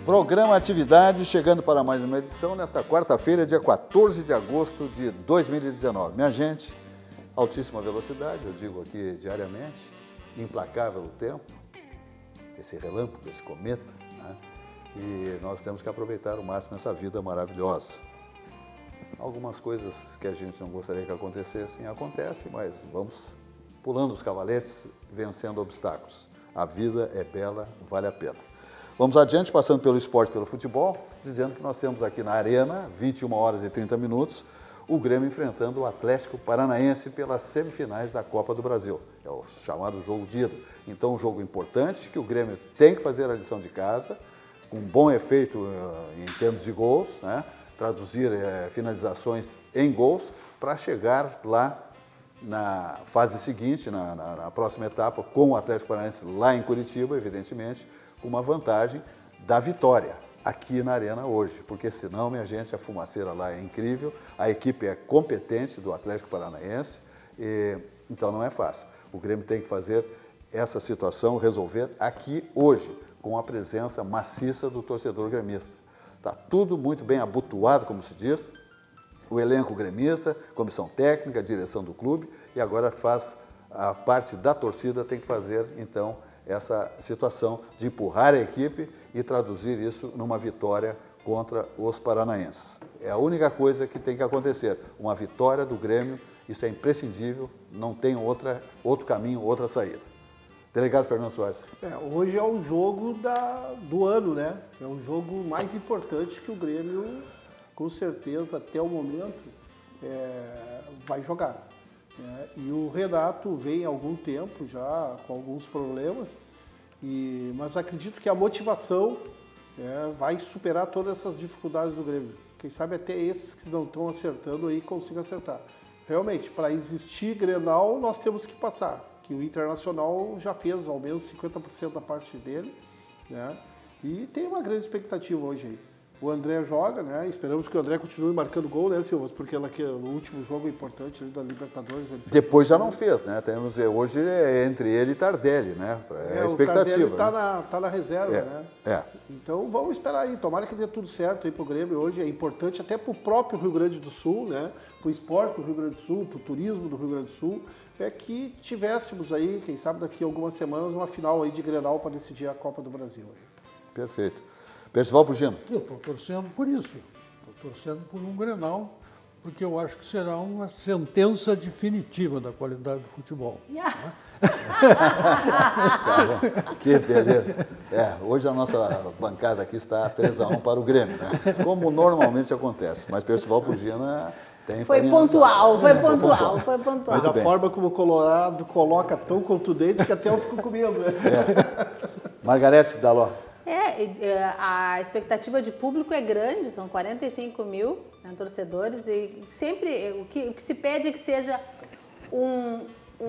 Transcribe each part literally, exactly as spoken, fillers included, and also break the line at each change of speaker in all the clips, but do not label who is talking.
Programa Atividade, chegando para mais uma edição nesta quarta-feira, dia quatorze de agosto de dois mil e dezenove. Minha gente, altíssima velocidade, eu digo aqui diariamente, implacável o tempo, esse relâmpago, esse cometa, né? E nós temos que aproveitar ao máximo essa vida maravilhosa. Algumas coisas que a gente não gostaria que acontecessem, acontecem, mas vamos pulando os cavaletes, vencendo obstáculos. A vida é bela, vale a pena. Vamos adiante, passando pelo esporte, pelo futebol, dizendo que nós temos aqui na Arena, vinte e uma horas e trinta minutos, o Grêmio enfrentando o Atlético Paranaense pelas semifinais da Copa do Brasil. É o chamado jogo de ida. Então, um jogo importante que o Grêmio tem que fazer a lição de casa, com bom efeito uh, em termos de gols, né? Traduzir uh, finalizações em gols, para chegar lá na fase seguinte, na, na, na próxima etapa, com o Atlético Paranaense lá em Curitiba, evidentemente, com uma vantagem da vitória aqui na Arena hoje, porque senão, minha gente, a fumaceira lá é incrível, a equipe é competente do Atlético Paranaense, e, então não é fácil. O Grêmio tem que fazer essa situação, resolver aqui hoje, com a presença maciça do torcedor gremista. Está tudo muito bem abotoado, como se diz, o elenco gremista, comissão técnica, a direção do clube, e agora faz a parte da torcida, tem que fazer, então, essa situação de empurrar a equipe e traduzir isso numa vitória contra os paranaenses. É a única coisa que tem que acontecer, uma vitória do Grêmio, isso é imprescindível, não tem outra, outro caminho, outra saída. Delegado Fernando Soares.
É, hoje é o jogo da, do ano, né? É o jogo mais importante que o Grêmio, com certeza, até o momento, é, vai jogar. É, e o Renato vem há algum tempo já com alguns problemas, e, mas acredito que a motivação é, vai superar todas essas dificuldades do Grêmio. Quem sabe até esses que não estão acertando aí consigam acertar. Realmente, para existir Grenal, nós temos que passar, que o Internacional já fez ao menos cinquenta por cento da parte dele, né? E tem uma grande expectativa hoje aí. O André joga, né? Esperamos que o André continue marcando gol, né, Silvas? Porque ela, que, o último jogo importante ali da Libertadores... Ele
Depois já não fez, né? Temos, hoje é entre ele e Tardelli, né? É, é a expectativa. O Tardelli
está
né?
na, tá na reserva,
é,
né?
É.
Então vamos esperar aí. Tomara que dê tudo certo aí pro Grêmio hoje. É importante até pro próprio Rio Grande do Sul, né? Pro esporte do Rio Grande do Sul, pro turismo do Rio Grande do Sul. É que tivéssemos aí, quem sabe daqui a algumas semanas, uma final aí de Grenal para decidir a Copa do Brasil.
Perfeito. Percival Pugino.
Eu estou torcendo por isso. Estou torcendo por um Grenal, porque eu acho que será uma sentença definitiva da qualidade do futebol.
Tá, que beleza. É, hoje a nossa bancada aqui está três a um para o Grêmio, né? Como normalmente acontece. Mas Percival Pugino tem
Foi pontual, foi pontual, foi pontual.
Mas a forma como o Colorado coloca tão contundente que até eu fico com medo.
É. Margarete Daló.
É, a expectativa de público é grande, são quarenta e cinco mil, né, torcedores, e sempre o que, o que se pede é que seja um,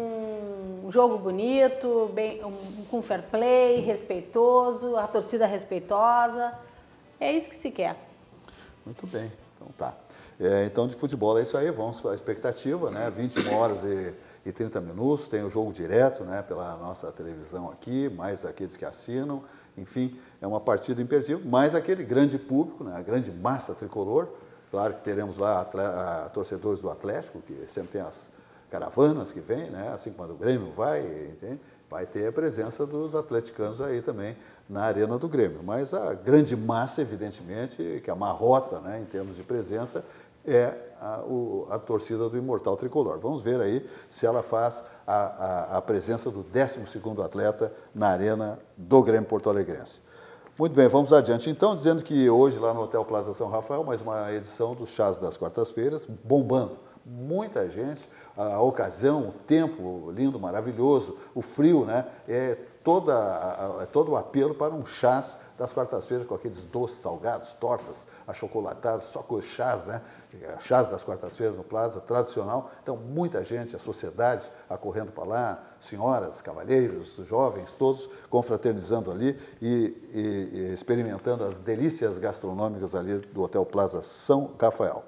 um jogo bonito, bem, um, com fair play, respeitoso, a torcida respeitosa, é isso que se quer.
Muito bem, então tá. É, então de futebol é isso aí, vamos para a expectativa, né? vinte e uma horas e, e trinta minutos, tem o jogo direto, né, pela nossa televisão aqui, mais aqueles que assinam. Enfim, é uma partida imperdível, mas aquele grande público, né, a grande massa tricolor, claro que teremos lá a, a, torcedores do Atlético, que sempre tem as caravanas que vêm, né, assim como a do Grêmio vai, entende? Vai ter a presença dos atleticanos aí também na Arena do Grêmio. Mas a grande massa, evidentemente, que amarrota, né, em termos de presença, é a, o, a torcida do Imortal Tricolor. Vamos ver aí se ela faz a, a, a presença do décimo segundo atleta na Arena do Grêmio Porto Alegrense. Muito bem, vamos adiante. Então, dizendo que hoje lá no Hotel Plaza São Rafael, mais uma edição do Chás das Quartas-Feiras, bombando. Muita gente, a ocasião, o tempo lindo, maravilhoso, o frio, né? É, toda, é todo o apelo para um chás das quartas-feiras com aqueles doces salgados, tortas, achocolatadas, só com os chás, né? Chás das quartas-feiras no Plaza, tradicional. Então, muita gente, a sociedade acorrendo para lá, senhoras, cavalheiros, jovens, todos confraternizando ali e, e, e experimentando as delícias gastronômicas ali do Hotel Plaza São Rafael.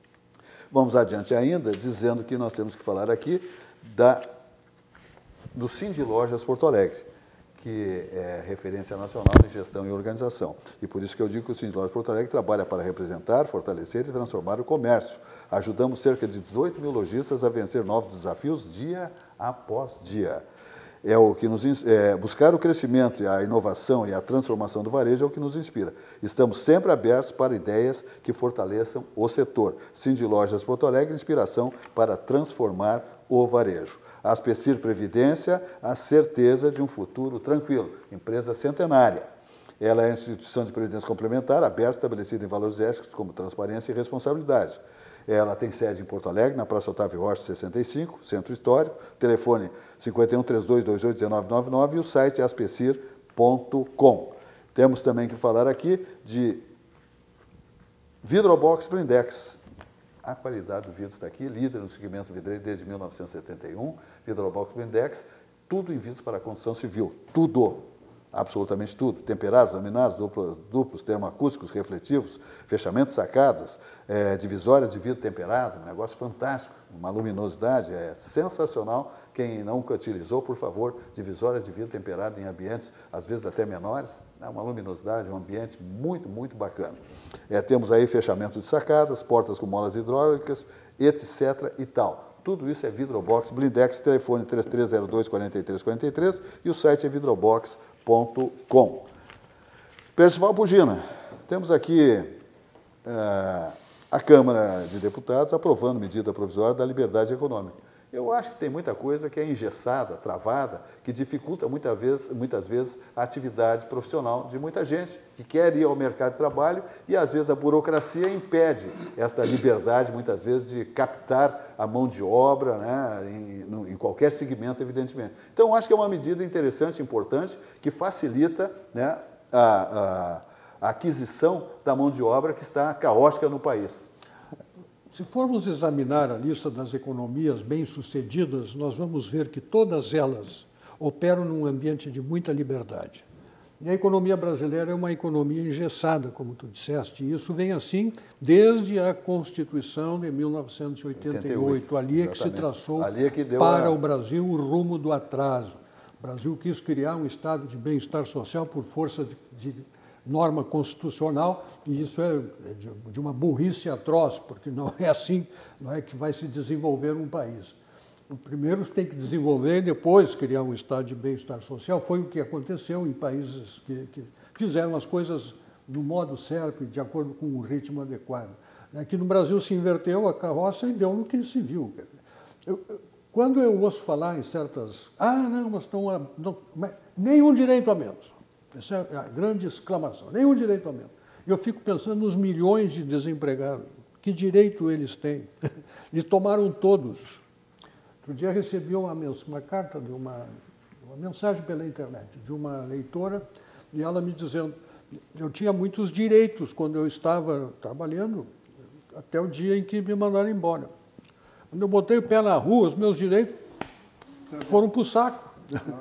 Vamos adiante ainda, dizendo que nós temos que falar aqui da, do Cindy Lojas Porto Alegre, que é referência nacional em gestão e organização. E por isso que eu digo que o Cindy Lojas Porto Alegre trabalha para representar, fortalecer e transformar o comércio. Ajudamos cerca de dezoito mil lojistas a vencer novos desafios dia após dia. É o que nos é, buscar o crescimento, a inovação e a transformação do varejo é o que nos inspira. Estamos sempre abertos para ideias que fortaleçam o setor. Cindy Lojas Porto Alegre, inspiração para transformar o varejo. A Aspecir Previdência, a certeza de um futuro tranquilo. Empresa centenária. Ela é a instituição de previdência complementar, aberta, estabelecida em valores éticos como transparência e responsabilidade. Ela tem sede em Porto Alegre, na Praça Otávio Rocha, sessenta e cinco, Centro Histórico, telefone cinco um, três dois dois oito, um nove nove nove e o site é aspecir ponto com. Temos também que falar aqui de Vidrobox Blindex. A qualidade do vidro está aqui, líder no segmento vidreiro desde mil novecentos e setenta e um, Vidrobox Blindex, tudo em vidros para a construção civil, tudo, absolutamente tudo, temperados, laminados, duplos, duplos termoacústicos, refletivos, fechamentos, sacadas, é, divisórias de vidro temperado, um negócio fantástico, uma luminosidade, é sensacional. Quem nunca utilizou, por favor, divisórias de vidro temperado em ambientes, às vezes até menores, é uma luminosidade, um ambiente muito, muito bacana. É, temos aí fechamento de sacadas, portas com molas hidráulicas, etc e tal. Tudo isso é Vidrobox Blindex, telefone três três zero dois, quatro três quatro três e o site é vidrobox ponto com. Percival Pugina, temos aqui uh, a Câmara de Deputados aprovando medida provisória da liberdade econômica. Eu acho que tem muita coisa que é engessada, travada, que dificulta muitas vezes, muitas vezes a atividade profissional de muita gente que quer ir ao mercado de trabalho e, às vezes, a burocracia impede esta liberdade, muitas vezes, de captar a mão de obra, né, em, no, em qualquer segmento, evidentemente. Então, acho que é uma medida interessante, importante, que facilita, né, a, a, a aquisição da mão de obra que está caótica no país.
Se formos examinar a lista das economias bem-sucedidas, nós vamos ver que todas elas operam num ambiente de muita liberdade. E a economia brasileira é uma economia engessada, como tu disseste, e isso vem assim desde a Constituição de mil novecentos e oitenta e oito. Ali é que se traçou
Ali é que deu
para
a...
o Brasil o rumo do atraso. O Brasil quis criar um estado de bem-estar social por força de, de norma constitucional, e isso é de uma burrice atroz, porque não é assim, não é que vai se desenvolver um país. O primeiro tem que desenvolver e depois criar um estado de bem-estar social. Foi o que aconteceu em países que, que fizeram as coisas no modo certo e de acordo com o ritmo adequado. Aqui no Brasil se inverteu a carroça e deu no que se viu. Eu, quando eu ouço falar em certas... Ah, não, mas estão... A, não, mas nenhum direito a menos. Essa é a grande exclamação. Nenhum direito a menos. Eu fico pensando nos milhões de desempregados. Que direito eles têm? E tomaram todos. Outro dia recebi uma, uma carta, de uma, uma mensagem pela internet, de uma leitora, e ela me dizendo, eu tinha muitos direitos quando eu estava trabalhando, até o dia em que me mandaram embora. Quando eu botei o pé na rua, os meus direitos foram para o saco.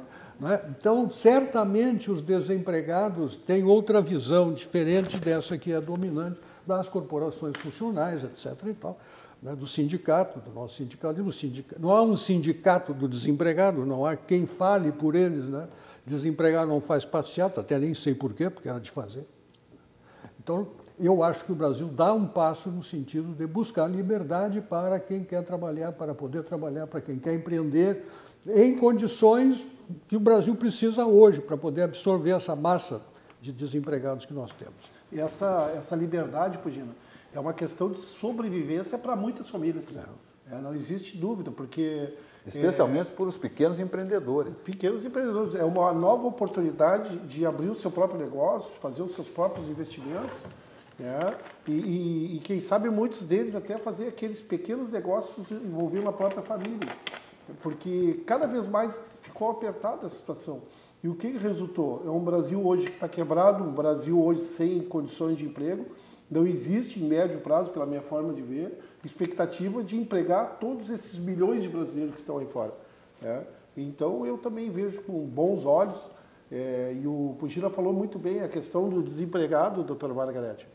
Então, certamente os desempregados têm outra visão diferente dessa que é dominante das corporações funcionais, etcétera e tal, né, do sindicato, do nosso sindicato. E do sindicato. Não há um sindicato do desempregado, não há quem fale por eles. Né? Desempregado não faz passeata, até nem sei porquê, porque era de fazer. Então, eu acho que o Brasil dá um passo no sentido de buscar liberdade para quem quer trabalhar, para poder trabalhar, para quem quer empreender, em condições que o Brasil precisa hoje para poder absorver essa massa de desempregados que nós temos.
E essa, essa liberdade, Pugina, é uma questão de sobrevivência para muitas famílias. É. É, não existe dúvida, porque...
Especialmente
é,
por os pequenos empreendedores.
Pequenos empreendedores. É uma nova oportunidade de abrir o seu próprio negócio, fazer os seus próprios investimentos. É, e, e, e quem sabe muitos deles até fazer aqueles pequenos negócios envolvendo a própria família. Porque cada vez mais ficou apertada a situação. E o que resultou? É um Brasil hoje que está quebrado, um Brasil hoje sem condições de emprego. Não existe, em médio prazo, pela minha forma de ver, expectativa de empregar todos esses milhões de brasileiros que estão aí fora. É. Então, eu também vejo com bons olhos, é, e o Pugina falou muito bem a questão do desempregado, doutora Margarete.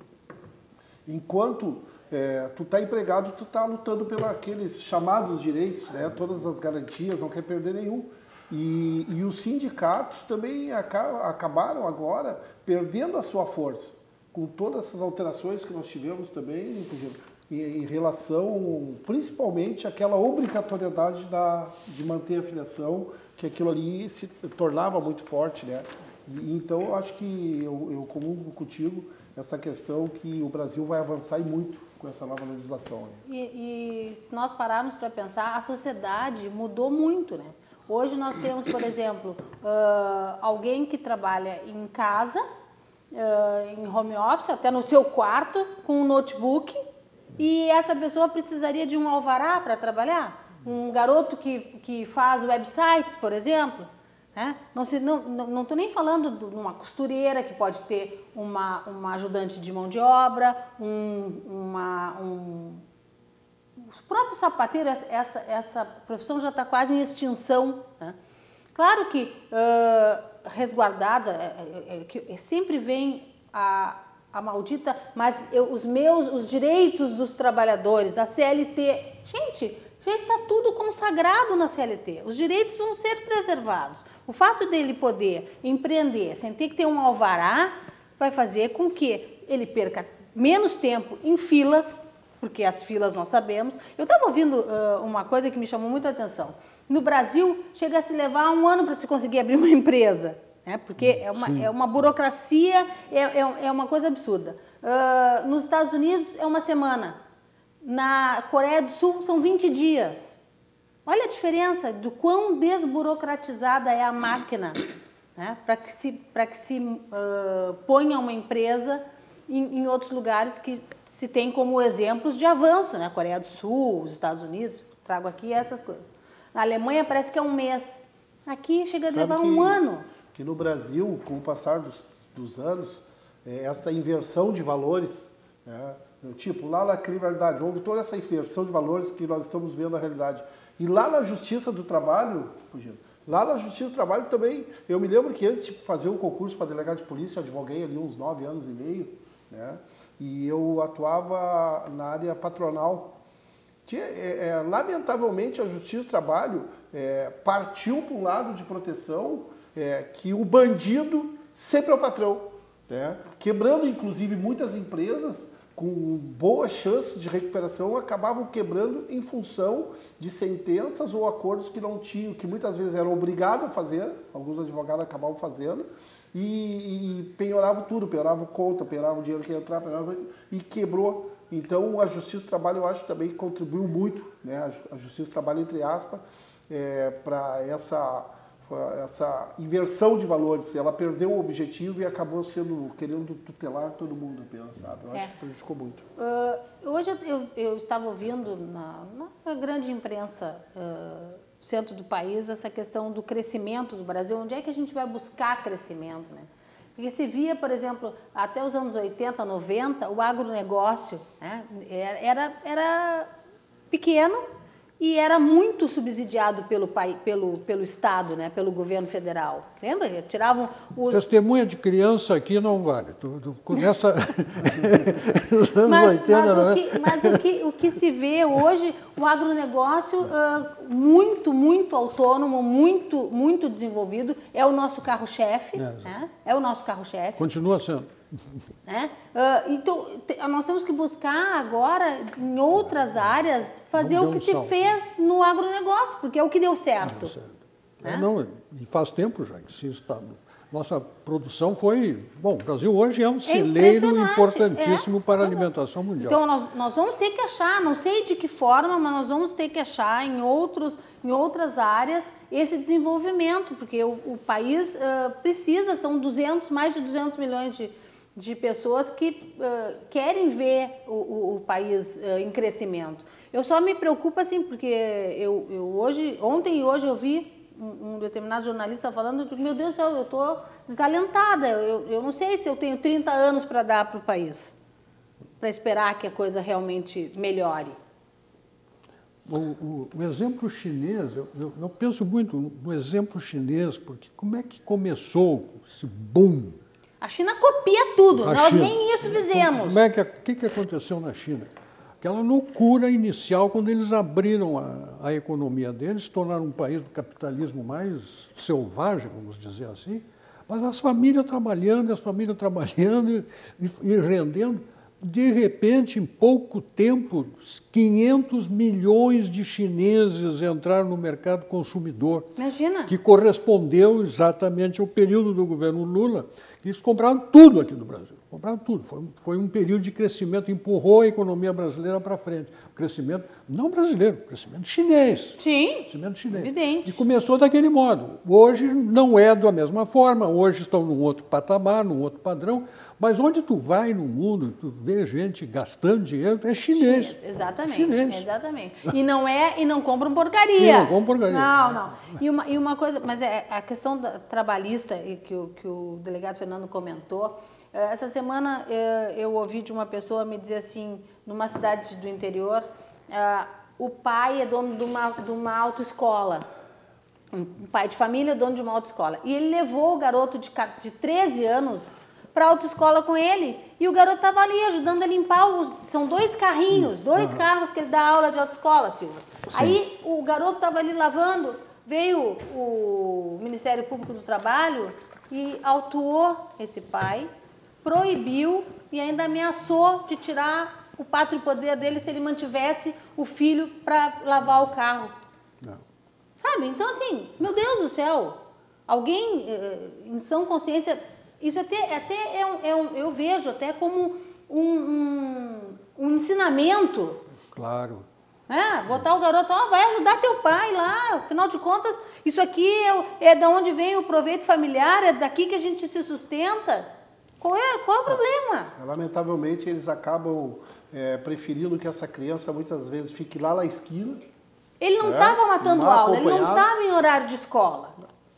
Enquanto é, tu está empregado, tu está lutando pelos aqueles chamados direitos, né, todas as garantias, não quer perder nenhum. E, e os sindicatos também aca- acabaram agora perdendo a sua força, com todas essas alterações que nós tivemos também, em, em relação, principalmente, àquela obrigatoriedade da, de manter a filiação, que aquilo ali se tornava muito forte, né? E, então, eu acho que eu, eu comungo contigo essa questão que o Brasil vai avançar e muito com essa nova legislação. Né?
E, e se nós pararmos para pensar, a sociedade mudou muito, né? Hoje nós temos, por exemplo, uh, alguém que trabalha em casa, uh, em home office, até no seu quarto, com um notebook, e essa pessoa precisaria de um alvará para trabalhar. Um garoto que, que faz websites, por exemplo, né? Não estou não, não, não nem falando de uma costureira que pode ter uma, uma ajudante de mão de obra, um, uma, um, os próprios sapateiros, essa, essa profissão já está quase em extinção. Né? Claro que uh, resguardada, é, é, é, sempre vem a, a maldita, mas eu, os meus, os direitos dos trabalhadores, a C L T, gente, já está tudo consagrado na C L T. Os direitos vão ser preservados. O fato dele poder empreender sem ter que ter um alvará vai fazer com que ele perca menos tempo em filas, porque as filas nós sabemos. Eu estava ouvindo uh, uma coisa que me chamou muito a atenção. No Brasil, chega a se levar um ano para se conseguir abrir uma empresa, né? Porque é uma, é uma burocracia, é, é, é uma coisa absurda. Uh, nos Estados Unidos, é uma semana. Na Coreia do Sul, são vinte dias. Olha a diferença do quão desburocratizada é a máquina, né? Para que se, para que se uh, ponha uma empresa em, em outros lugares que se tem como exemplos de avanço, né? Coreia do Sul, os Estados Unidos, trago aqui essas coisas. Na Alemanha parece que é um mês. Aqui chega a
Sabe
levar
que,
um ano.
Que no Brasil, com o passar dos, dos anos, é, esta inversão de valores, né? Tipo, lá na criminalidade, houve toda essa inversão de valores que nós estamos vendo na realidade. E lá na Justiça do Trabalho, lá na Justiça do Trabalho também, eu me lembro que antes de fazer um concurso para delegado de polícia, eu advoguei ali uns nove anos e meio, né? E eu atuava na área patronal. Tinha, é, é, lamentavelmente, a Justiça do Trabalho é, partiu para um lado de proteção é, que o bandido sempre é o patrão, né? Quebrando, inclusive, muitas empresas com boas chances de recuperação, acabavam quebrando em função de sentenças ou acordos que não tinham, que muitas vezes eram obrigados a fazer, alguns advogados acabavam fazendo, e, e penhoravam tudo, penhoravam conta, penhoravam o dinheiro que ia entrar, penhoravam, e quebrou. Então, a Justiça do Trabalho, eu acho, também contribuiu muito, né? A Justiça do Trabalho, entre aspas, é, para essa... essa inversão de valores, ela perdeu o objetivo e acabou sendo, querendo tutelar todo mundo apenas, sabe? Eu acho
É.
que prejudicou muito.
Uh, hoje eu, eu estava ouvindo na, na grande imprensa uh, centro do país essa questão do crescimento do Brasil, onde é que a gente vai buscar crescimento, né? Porque se via, por exemplo, até os anos oitenta, noventa, o agronegócio, né, era, era pequeno, e era muito subsidiado pelo, pelo, pelo Estado, né, pelo governo federal. Lembra? Tiravam os...
Testemunha de criança aqui não vale. Tu, tu começa nos anos
mas,
oitenta,
mas,
não é?
o que, mas o, que, o que se vê hoje, o agronegócio uh, muito, muito autônomo, muito, muito desenvolvido, é o nosso carro-chefe. É, né? É o nosso carro-chefe.
Continua sendo.
Né? Uh, então, te, nós temos que buscar agora, em outras áreas, fazer o que se salto. fez no agronegócio, porque é o que deu certo.
Deu certo. Né? É, não, e faz tempo já que se está... Nossa produção foi... Bom, o Brasil hoje é um celeiro é importantíssimo é. para a alimentação mundial.
Então, nós, nós vamos ter que achar, não sei de que forma, mas nós vamos ter que achar em, outros, em outras áreas esse desenvolvimento, porque o, o país uh, precisa, são duzentos, mais de duzentos milhões de de pessoas que uh, querem ver o, o, o país uh, em crescimento. Eu só me preocupo assim, porque eu, eu hoje, ontem e hoje eu vi um, um determinado jornalista falando, eu digo, meu Deus do céu, eu estou desalentada, eu, eu não sei se eu tenho trinta anos para dar para o país, para esperar que a coisa realmente melhore.
O, o, o exemplo chinês, eu, eu, eu penso muito no exemplo chinês, porque como é que começou esse boom?
A China copia tudo,
a
nós
China.
nem isso fizemos.
Como é que, o que, que aconteceu na China? aquela loucura inicial quando eles abriram a, a economia deles, se tornaram um país do capitalismo mais selvagem, vamos dizer assim, mas as famílias trabalhando, as famílias trabalhando e, e rendendo. De repente, em pouco tempo, quinhentos milhões de chineses entraram no mercado consumidor.
Imagina.
Que correspondeu exatamente ao período do governo Lula, que eles compraram tudo aqui no Brasil. Compraram tudo. Foi, foi um período de crescimento, empurrou a economia brasileira para frente. Crescimento não brasileiro, crescimento chinês.
Sim,
crescimento chinês.
Evidente.
E começou daquele modo. Hoje não é da mesma forma, hoje estão num outro patamar, num outro padrão, mas onde tu vai no mundo, tu vê gente gastando dinheiro, é chinês.
Chinês, exatamente,
Chinês.
exatamente. E não é, e não compram porcaria.
E não compram porcaria.
Não, não. E uma, e uma coisa, mas é a questão da, trabalhista que o, que o delegado Fernando comentou. Essa semana eu ouvi de uma pessoa me dizer assim, numa cidade do interior, o pai é dono de uma, de uma autoescola. Um pai de família é dono de uma autoescola. E ele levou o garoto de, de treze anos para a autoescola com ele. E o garoto estava ali ajudando a limpar os... São dois carrinhos, dois uhum. carros que ele dá aula de autoescola, Silva. Sim. Aí o garoto estava ali lavando, veio o Ministério Público do Trabalho e autuou esse pai, proibiu e ainda ameaçou de tirar o pátrio poder dele se ele mantivesse o filho para lavar o carro. Não. Sabe? Então, assim, meu Deus do céu, alguém em sã consciência, isso até, até é, um, é um, eu vejo até como um, um, um ensinamento.
Claro.
Né? Botar o garoto, ó, vai ajudar teu pai lá, afinal de contas, isso aqui é, é da onde vem o proveito familiar, é daqui que a gente se sustenta. Qual é, qual é o problema?
Lamentavelmente, eles acabam é, preferindo que essa criança muitas vezes fique lá na esquina.
Ele não estava é, matando aula, ele não estava em horário de escola.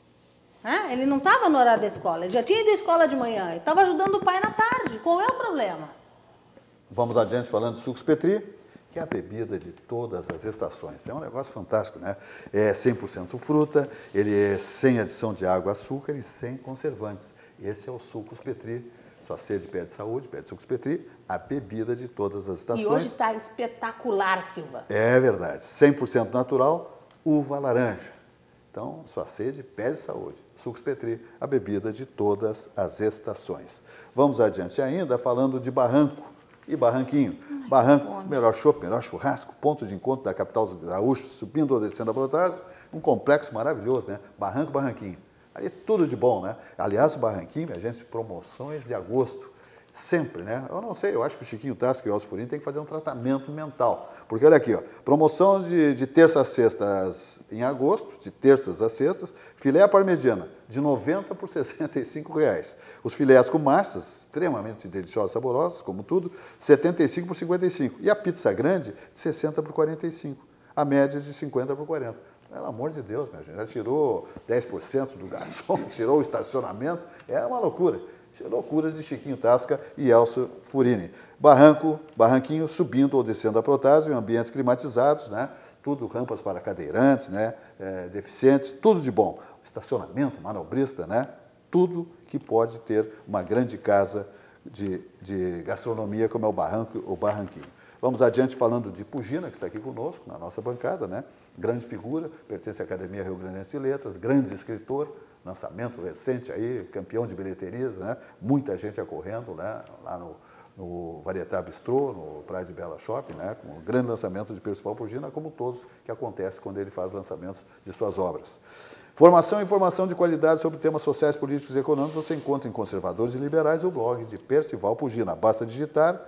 É? Ele não estava no horário da escola, ele já tinha ido à escola de manhã, ele estava ajudando o pai na tarde. Qual é o problema?
Vamos adiante falando de sucos Petri, que é a bebida de todas as estações. É um negócio fantástico, né? É cem por cento fruta, ele é sem adição de água, açúcar e sem conservantes. Esse é o Sucos Petri. Sua sede pede saúde, pede Sucos Petri, a bebida de todas as estações.
E hoje está espetacular, Silva.
É verdade. cem por cento natural, uva laranja. Então, sua sede pede saúde. Sucos Petri, a bebida de todas as estações. Vamos adiante ainda falando de Barranco e Barranquinho. Ai, Barranco, melhor chopp, melhor churrasco, ponto de encontro da capital gaúcha, subindo ou descendo a Protásio. Um complexo maravilhoso, né? Barranco, Barranquinho. Aí tudo de bom, né? Aliás, o Barranquinho, minha gente, promoções de agosto, sempre, né? Eu não sei, eu acho que o Chiquinho Tasca e o Elcio Furini tem que fazer um tratamento mental. Porque olha aqui, ó, promoção de, de terça a sextas em agosto, de terças a sextas, filé à parmegiana, de noventa por sessenta e cinco reais. Os filés com massas, extremamente deliciosos e saborosos, como tudo, setenta e cinco por cinquenta e cinco. E a pizza grande, de sessenta por quarenta e cinco. A média de cinquenta por quarenta. Pelo amor de Deus, minha gente, já tirou dez por cento do garçom, tirou o estacionamento, é uma loucura. Loucuras de Chiquinho Tasca e Elcio Furini. Barranco, Barranquinho, subindo ou descendo a Protásio, em ambientes climatizados, né? Tudo rampas para cadeirantes, né? É, deficientes, tudo de bom. Estacionamento, manobrista, né? Tudo que pode ter uma grande casa de, de gastronomia como é o Barranco, o Barranquinho. Vamos adiante falando de Pugina, que está aqui conosco, na nossa bancada, né? Grande figura, pertence à Academia Rio Grandense de Letras, grande escritor, lançamento recente aí, campeão de bilheterias, né? Muita gente acorrendo, né? Lá no, no Varietá Bistrô, no Praia de Bela Shopping, né? Com o grande lançamento de Percival Pugina, como todos que acontece quando ele faz lançamentos de suas obras. Formação e informação de qualidade sobre temas sociais, políticos e econômicos você encontra em Conservadores e Liberais, o blog de Percival Pugina. Basta digitar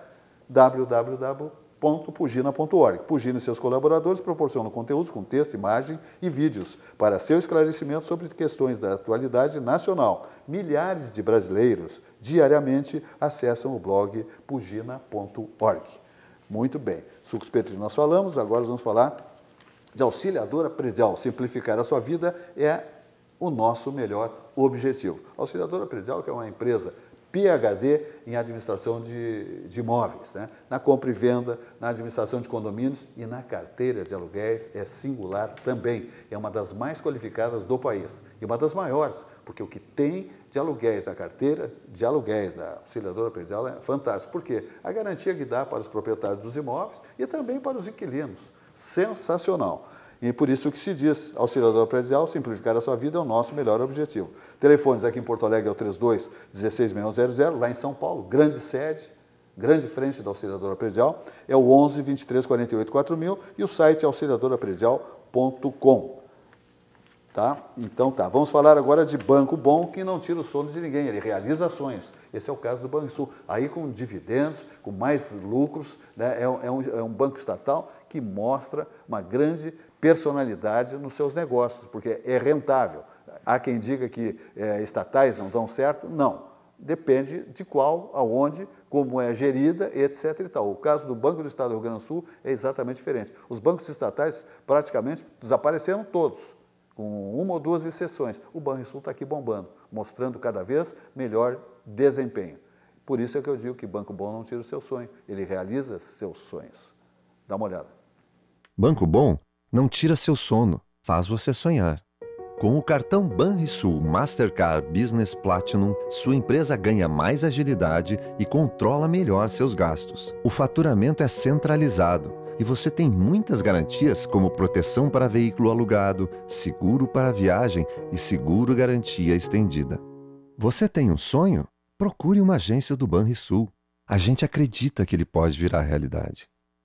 w w w ponto pugina ponto org. Pugina e seus colaboradores proporcionam conteúdos com texto, imagem e vídeos para seu esclarecimento sobre questões da atualidade nacional. Milhares de brasileiros diariamente acessam o blog pugina ponto org. Muito bem. Sucos Petri nós falamos, agora vamos falar de auxiliadora predial. Simplificar a sua vida é o nosso melhor objetivo. A auxiliadora predial, que é uma empresa P H D em administração de, de imóveis, né? Na compra e venda, na administração de condomínios e na carteira de aluguéis é singular também. É uma das mais qualificadas do país e uma das maiores, porque o que tem de aluguéis na carteira de aluguéis da auxiliadora predial é fantástico. Por quê? A garantia que dá para os proprietários dos imóveis e também para os inquilinos. Sensacional. E por isso que se diz, auxiliadora predial, simplificar a sua vida é o nosso melhor objetivo. Telefones aqui em Porto Alegre é o trinta e dois, dezesseis, sessenta e um zero zero, lá em São Paulo, grande sede, grande frente da auxiliadora predial, é o onze, vinte e três, quarenta e oito, quatro mil e o site é auxiliadora predial ponto com. Tá? Então tá, vamos falar agora de banco bom que não tira o sono de ninguém, ele realiza ações. Esse é o caso do Banrisul, aí com dividendos, com mais lucros, né? é, é, um, é um banco estatal que mostra uma grande personalidade nos seus negócios, porque é rentável. Há quem diga que é, estatais não dão certo, não. Depende de qual, aonde, como é gerida, etcétera e tal. O caso do Banco do Estado do Rio Grande do Sul é exatamente diferente. Os bancos estatais praticamente desapareceram todos, com uma ou duas exceções. O Banrisul está aqui bombando, mostrando cada vez melhor desempenho. Por isso é que eu digo que banco bom não tira o seu sonho, ele realiza seus sonhos. Dá uma olhada.
Banco bom não tira seu sono, faz você sonhar. Com o cartão Banrisul Mastercard Business Platinum, sua empresa ganha mais agilidade e controla melhor seus gastos. O faturamento é centralizado e você tem muitas garantias como proteção para veículo alugado, seguro para viagem e seguro garantia estendida. Você tem um sonho? Procure uma agência do Banrisul. A gente acredita que ele pode virar realidade.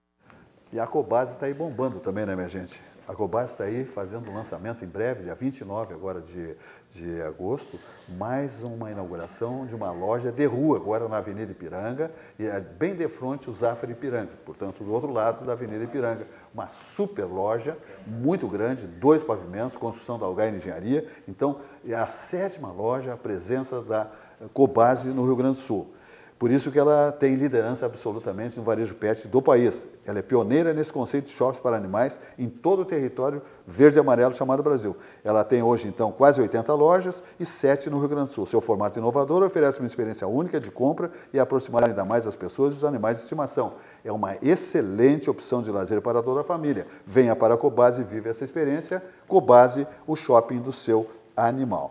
E a Cobasi está aí bombando também, né, minha gente? A Cobasi está aí fazendo um lançamento em breve, dia vinte e nove agora de, de agosto, mais uma inauguração de uma loja de rua, agora na Avenida Ipiranga, e é bem de frente o Zafari Ipiranga, portanto, do outro lado da Avenida Ipiranga. Uma super loja, muito grande, dois pavimentos, construção da Algaine Engenharia. Então, é a sétima loja, a presença da Cobasi no Rio Grande do Sul. Por isso que ela tem liderança absolutamente no varejo pet do país. Ela é pioneira nesse conceito de shoppings para animais em todo o território verde e amarelo chamado Brasil. Ela tem hoje, então, quase oitenta lojas e sete no Rio Grande do Sul. Seu formato inovador oferece uma experiência única de compra e aproximar ainda mais as pessoas e os animais de estimação. É uma excelente opção de lazer para toda a família. Venha para a Cobasi e vive essa experiência. Cobasi, o shopping do seu animal.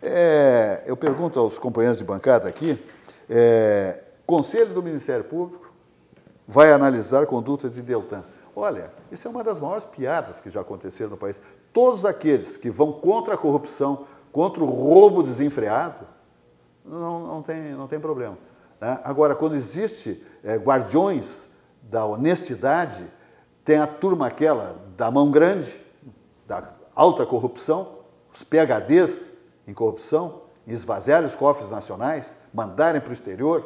É, eu pergunto aos companheiros de bancada aqui, É, Conselho do Ministério Público vai analisar conduta de Deltan. Olha, isso é uma das maiores piadas que já aconteceram no país. Todos aqueles que vão contra a corrupção, contra o roubo desenfreado, não, não, tem, não tem problema. Né? Agora, quando existe é, guardiões da honestidade, tem a turma aquela da mão grande, da alta corrupção, os P H Ds em corrupção, esvaziarem os cofres nacionais, mandarem para o exterior,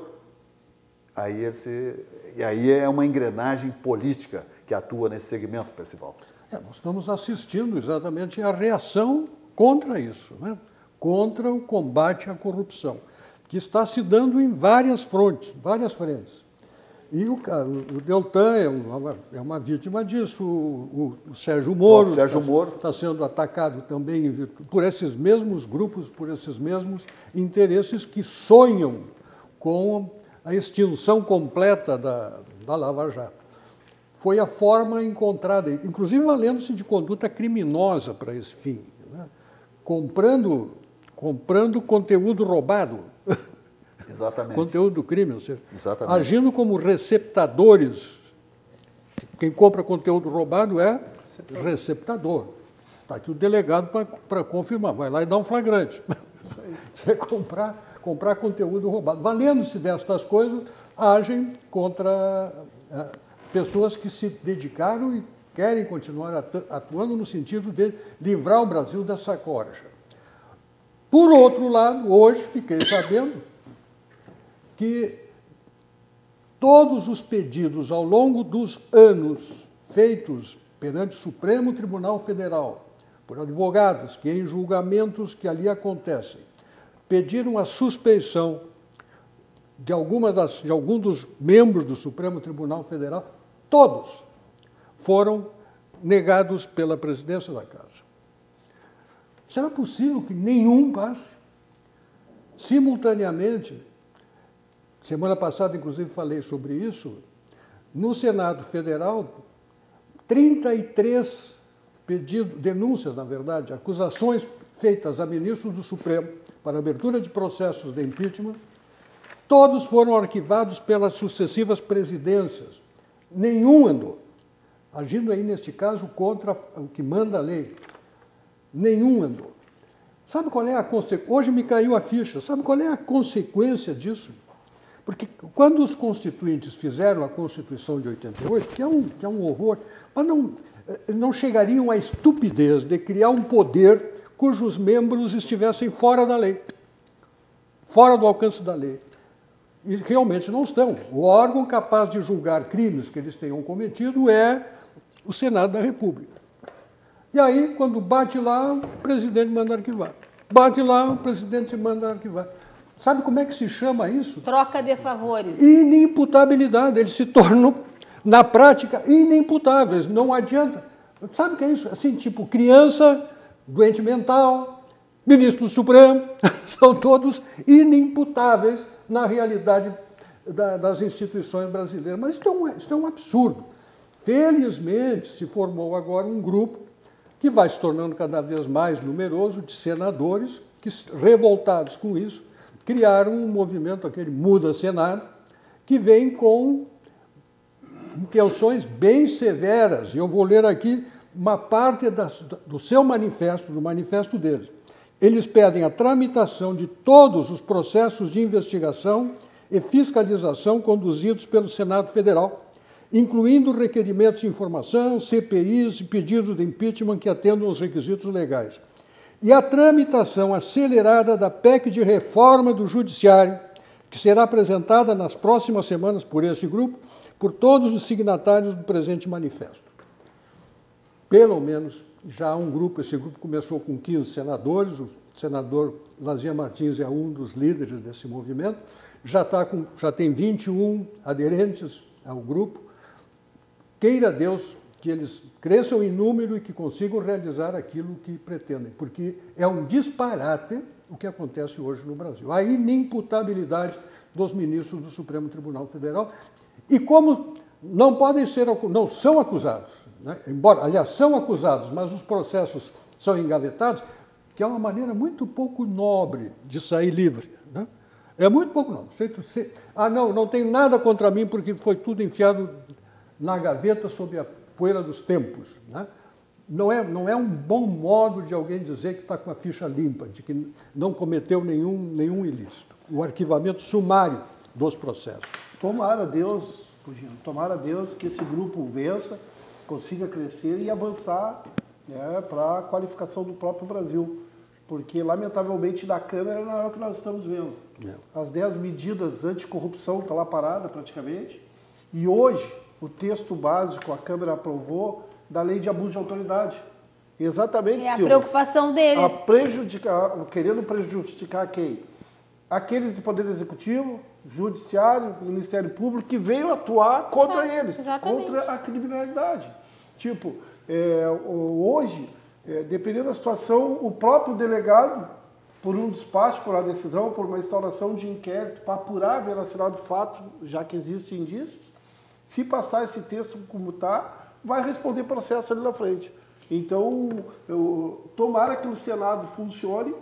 aí, esse, e aí é uma engrenagem política que atua nesse segmento, Percival.
É, nós estamos assistindo exatamente à reação contra isso, né? Contra o combate à corrupção, que está se dando em várias frontes, várias frentes. E o, o Deltan é uma, é uma vítima disso, o, o, o Sérgio Moro,
o Sérgio
está,
Moro
está sendo atacado também por esses mesmos grupos, por esses mesmos interesses que sonham com a extinção completa da, da Lava Jato. Foi a forma encontrada, inclusive valendo-se de conduta criminosa para esse fim, né? comprando, comprando conteúdo roubado.
Exatamente.
Conteúdo do crime, ou seja,
Exatamente.
agindo como receptadores. Quem compra conteúdo roubado é receptador. Está aqui o delegado para confirmar, vai lá e dá um flagrante. Você comprar, comprar conteúdo roubado. Valendo-se destas coisas, agem contra é, pessoas que se dedicaram e querem continuar atuando no sentido de livrar o Brasil dessa corja. Por outro lado, hoje fiquei sabendo que todos os pedidos ao longo dos anos feitos perante o Supremo Tribunal Federal, por advogados que em julgamentos que ali acontecem, pediram a suspeição de, alguma das, de algum dos membros do Supremo Tribunal Federal, todos foram negados pela presidência da Casa. Será possível que nenhum passe? Simultaneamente, semana passada, inclusive, falei sobre isso. No Senado Federal, trinta e três pedidos, denúncias, na verdade, acusações feitas a ministros do Supremo para abertura de processos de impeachment, todos foram arquivados pelas sucessivas presidências. Nenhum andou. Agindo aí, neste caso, contra o que manda a lei. Nenhum andou. Sabe qual é a consequência? Hoje me caiu a ficha. Sabe qual é a consequência disso? Porque quando os constituintes fizeram a Constituição de oitenta e oito, que é um, que é um horror, mas não, não chegariam à estupidez de criar um poder cujos membros estivessem fora da lei, fora do alcance da lei. E realmente não estão. O órgão capaz de julgar crimes que eles tenham cometido é o Senado da República. E aí, quando bate lá, o presidente manda arquivar. Bate lá, o presidente manda arquivar. Sabe como é que se chama isso?
Troca de favores.
Inimputabilidade. Eles se tornam, na prática, inimputáveis. Não adianta. Sabe o que é isso? Assim, tipo, criança, doente mental, ministro do Supremo, são todos inimputáveis na realidade da, das instituições brasileiras. Mas isso é, um, isso é um absurdo. Felizmente, se formou agora um grupo que vai se tornando cada vez mais numeroso de senadores que, revoltados com isso, criaram um movimento, aquele Muda Senado, que vem com intenções bem severas. E eu vou ler aqui uma parte das, do seu manifesto, do manifesto deles. Eles pedem a tramitação de todos os processos de investigação e fiscalização conduzidos pelo Senado Federal, incluindo requerimentos de informação, C P Is e pedidos de impeachment que atendam aos requisitos legais. E a tramitação acelerada da P E C de reforma do Judiciário, que será apresentada nas próximas semanas por esse grupo, por todos os signatários do presente manifesto. Pelo menos já há um grupo, esse grupo começou com quinze senadores, o senador Lazier Martins é um dos líderes desse movimento, já, tá com, já tem vinte e um aderentes ao grupo. Queira Deus que eles cresçam em número e que consigam realizar aquilo que pretendem, porque é um disparate o que acontece hoje no Brasil. A inimputabilidade dos ministros do Supremo Tribunal Federal e como não podem ser, não são acusados, né? Embora, aliás, são acusados, mas os processos são engavetados, que é uma maneira muito pouco nobre de sair livre, né? É muito pouco nobre. Ah, não, não tem nada contra mim porque foi tudo enfiado na gaveta sob a poeira dos tempos, né? Não é, não é um bom modo de alguém dizer que está com a ficha limpa, de que não cometeu nenhum, nenhum ilícito. O arquivamento sumário dos processos.
Tomara Deus, Pugino, tomara Deus que esse grupo vença, consiga crescer e avançar, né, para a qualificação do próprio Brasil. Porque, lamentavelmente, da Câmara não é o que nós estamos vendo. É. As dez medidas anticorrupção estão lá parada praticamente. E hoje, o texto básico, a Câmara aprovou, da lei de abuso de autoridade. Exatamente,
É a
Silvia,
preocupação deles.
A prejudicar, querendo prejudicar quem? Aqueles do Poder Executivo, Judiciário, Ministério Público, que veio atuar contra é, eles,
exatamente.
contra a criminalidade. Tipo, é, hoje, é, dependendo da situação, o próprio delegado, por um despacho, por uma decisão, por uma instauração de inquérito, para apurar a veracidade do fato, já que existem indícios, se passar esse texto como está, vai responder processo ali na frente. Então, eu, tomara que o Senado funcione,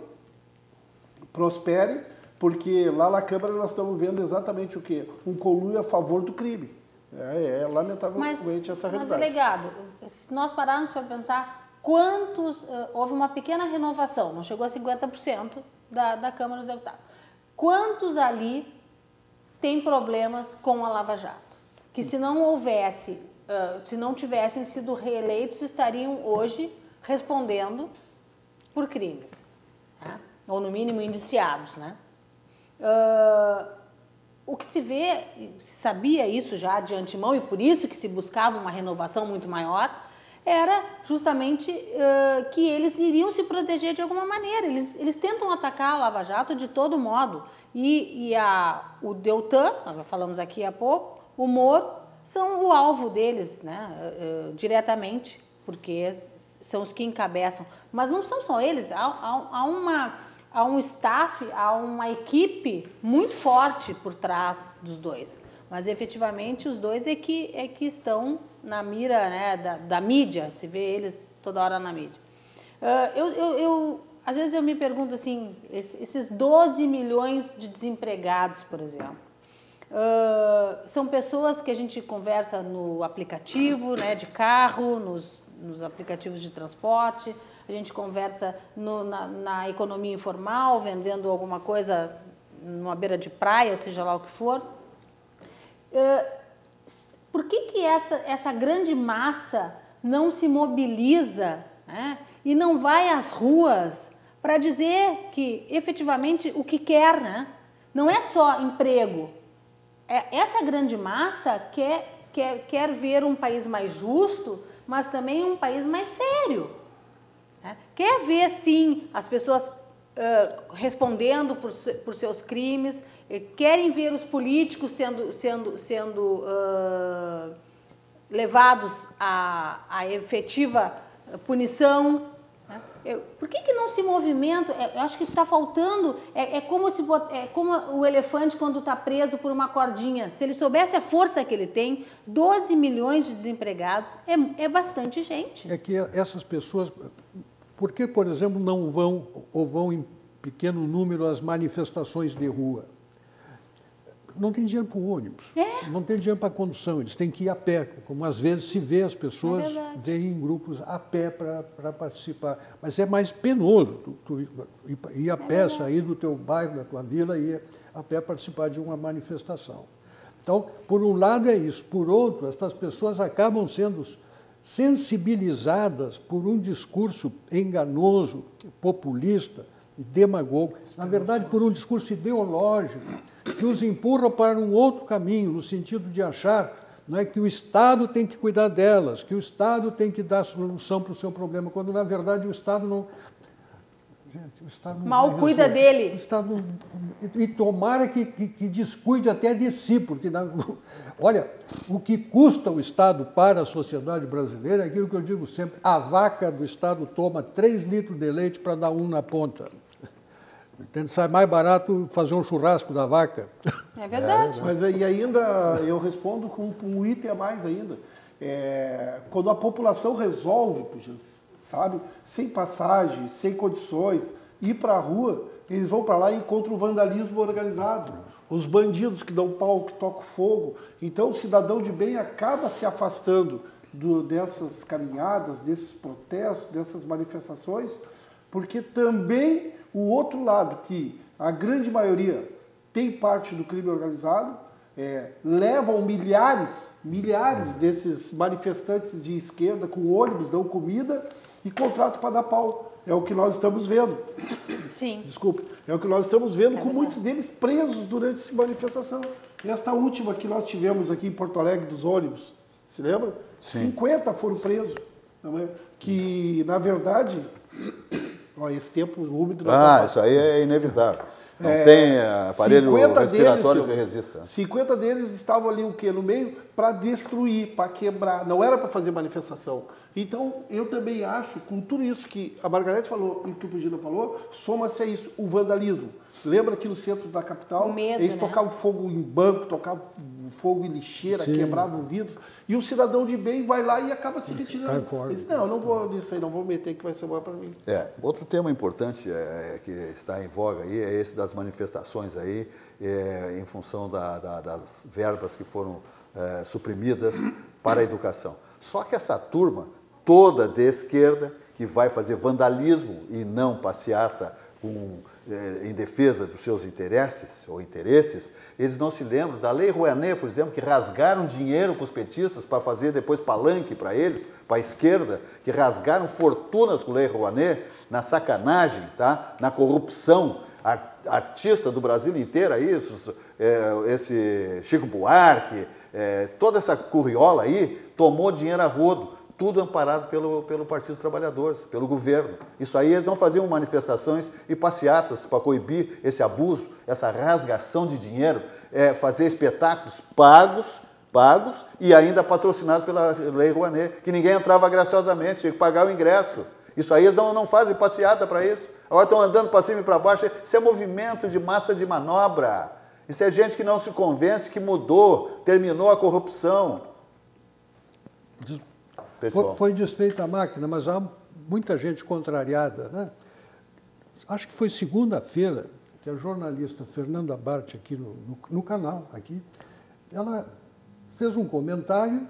prospere, porque lá na Câmara nós estamos vendo exatamente o quê? Um conluio a favor do crime. É, é lamentavelmente
mas,
essa realidade.
Mas, delegado, se nós pararmos para pensar, quantos... Uh, houve uma pequena renovação, não chegou a cinquenta por cento da, da Câmara dos Deputados. Quantos ali têm problemas com a Lava Jato? Que se não houvesse, uh, se não tivessem sido reeleitos, estariam hoje respondendo por crimes, né? Ou no mínimo indiciados, né? Uh, o que se vê, se sabia isso já de antemão e por isso que se buscava uma renovação muito maior, era justamente uh, que eles iriam se proteger de alguma maneira. Eles, eles tentam atacar a Lava Jato de todo modo. E, e a, o Deltan, nós falamos aqui há pouco, o Moro, são o alvo deles, né, uh, diretamente, porque são os que encabeçam. Mas não são só eles, há, há, há uma, há um staff, há uma equipe muito forte por trás dos dois. Mas, efetivamente, os dois é que, é que estão na mira, né, da, da mídia, se vê eles toda hora na mídia. Uh, eu, eu, eu, às vezes eu me pergunto assim, esses doze milhões de desempregados, por exemplo, uh, são pessoas que a gente conversa no aplicativo, né, de carro, nos, nos aplicativos de transporte, a gente conversa no, na, na economia informal, vendendo alguma coisa numa beira de praia, ou seja lá o que for. Uh, por que que essa, essa grande massa não se mobiliza, né, e não vai às ruas para dizer que efetivamente o que quer, né? Não é só emprego. É, essa grande massa quer, quer, quer ver um país mais justo, mas também um país mais sério. Né? Quer ver, sim, as pessoas uh, respondendo por, por seus crimes, querem ver os políticos sendo, sendo, sendo uh, levados à, à efetiva punição. Né? Eu, por que que não se movimenta? Eu acho que está faltando, é, é, como se, é como o elefante quando está preso por uma cordinha. Se ele soubesse a força que ele tem, doze milhões de desempregados é, é bastante gente.
É que essas pessoas, por que, por exemplo, não vão ou vão em pequeno número às manifestações de rua? Não tem dinheiro para o ônibus, é. não tem dinheiro para a condução, eles têm que ir a pé, como às vezes se vê as pessoas é vêm em grupos a pé para participar. Mas é mais penoso tu, tu ir a pé, é sair do teu bairro, da tua vila e ir a pé participar de uma manifestação. Então, por um lado é isso, por outro, essas pessoas acabam sendo sensibilizadas por um discurso enganoso, populista e demagogo, na verdade por um discurso ideológico, que os empurra para um outro caminho, no sentido de achar, não é, que o Estado tem que cuidar delas, que o Estado tem que dar solução para o seu problema, quando, na verdade, o Estado não... Gente, o Estado não
mal cuida dele.
O Estado não, e tomara que, que, que descuide até de si, porque, na, olha, o que custa o Estado para a sociedade brasileira é aquilo que eu digo sempre, a vaca do Estado toma três litros de leite para dar um na ponta. Sai mais barato fazer um churrasco da vaca.
É verdade.
É, mas e ainda eu respondo com um item a mais ainda. É, quando a população resolve, sabe, sem passagem, sem condições, ir para a rua, eles vão para lá e encontram o vandalismo organizado. Os bandidos que dão pau, que tocam fogo. Então o cidadão de bem acaba se afastando do, dessas caminhadas, desses protestos, dessas manifestações, porque também o outro lado, que a grande maioria tem parte do crime organizado, é, levam milhares, milhares desses manifestantes de esquerda com ônibus, dão comida e contrato para dar pau. É o que nós estamos vendo.
Sim. Desculpa.
É o que nós estamos vendo,
é
com
verdade.
Muitos deles presos durante essa manifestação. Esta última que nós tivemos aqui em Porto Alegre, dos ônibus, se lembra?
Sim.
cinquenta foram presos. Não é? Que, na verdade... Ó, esse tempo úmido...
Ah, isso aí é inevitável. Não é, tem aparelho respiratório
deles,
que resista.
cinquenta deles estavam ali o quê? No meio para destruir, para quebrar. Não era para fazer manifestação. Então, eu também acho, com tudo isso que a Margarete falou e que o Pugina falou, soma-se a isso, o vandalismo. Lembra que no centro da capital,
o medo,
eles
né?
tocavam fogo em banco, tocavam fogo em lixeira, Sim. quebravam vidros, e o cidadão de bem vai lá e acaba se retirando. Ele diz, não, eu não vou nisso aí, não vou meter que vai ser bom para mim.
É, outro tema importante é, que está em voga aí é esse das manifestações aí, é, em função da, da, das verbas que foram é, suprimidas para a educação. Só que essa turma toda de esquerda, que vai fazer vandalismo e não passeata com, eh, em defesa dos seus interesses ou interesses, eles não se lembram da Lei Rouanet, por exemplo, que rasgaram dinheiro com os petistas para fazer depois palanque para eles, para a esquerda, que rasgaram fortunas com a Lei Rouanet, na sacanagem, tá? Na corrupção, artista do Brasil inteiro, isso, eh, esse Chico Buarque, eh, toda essa curriola aí, tomou dinheiro a rodo, tudo amparado pelo, pelo Partido dos Trabalhadores, pelo governo. Isso aí eles não faziam manifestações e passeatas para coibir esse abuso, essa rasgação de dinheiro, é, fazer espetáculos pagos, pagos e ainda patrocinados pela Lei Rouanet, que ninguém entrava graciosamente, tinha que pagar o ingresso. Isso aí eles não, não fazem passeata para isso. Agora estão andando para cima e para baixo. Isso é movimento de massa de manobra. Isso é gente que não se convence que mudou, terminou a corrupção.
Pessoal. Foi desfeita a máquina, mas há muita gente contrariada, né? Acho que foi segunda-feira que a jornalista Fernanda Bart, aqui no, no, no canal, aqui, ela fez um comentário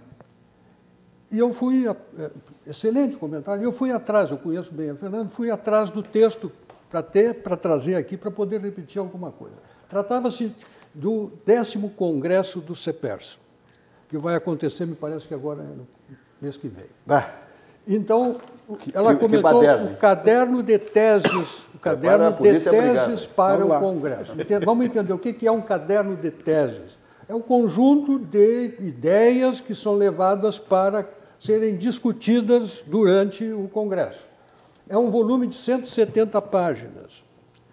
e eu fui, é, excelente comentário, eu fui atrás, eu conheço bem a Fernanda, fui atrás do texto para ter, para trazer aqui, para poder repetir alguma coisa. Tratava-se do décimo congresso do CEPERS, que vai acontecer, me parece que agora é no mês que vem.
Ah,
então,
que,
ela
que,
comentou
que
o caderno de teses, o caderno de teses para o Congresso. Vamos entender o que é um caderno de teses. É um conjunto de ideias que são levadas para serem discutidas durante o Congresso. É um volume de cento e setenta páginas.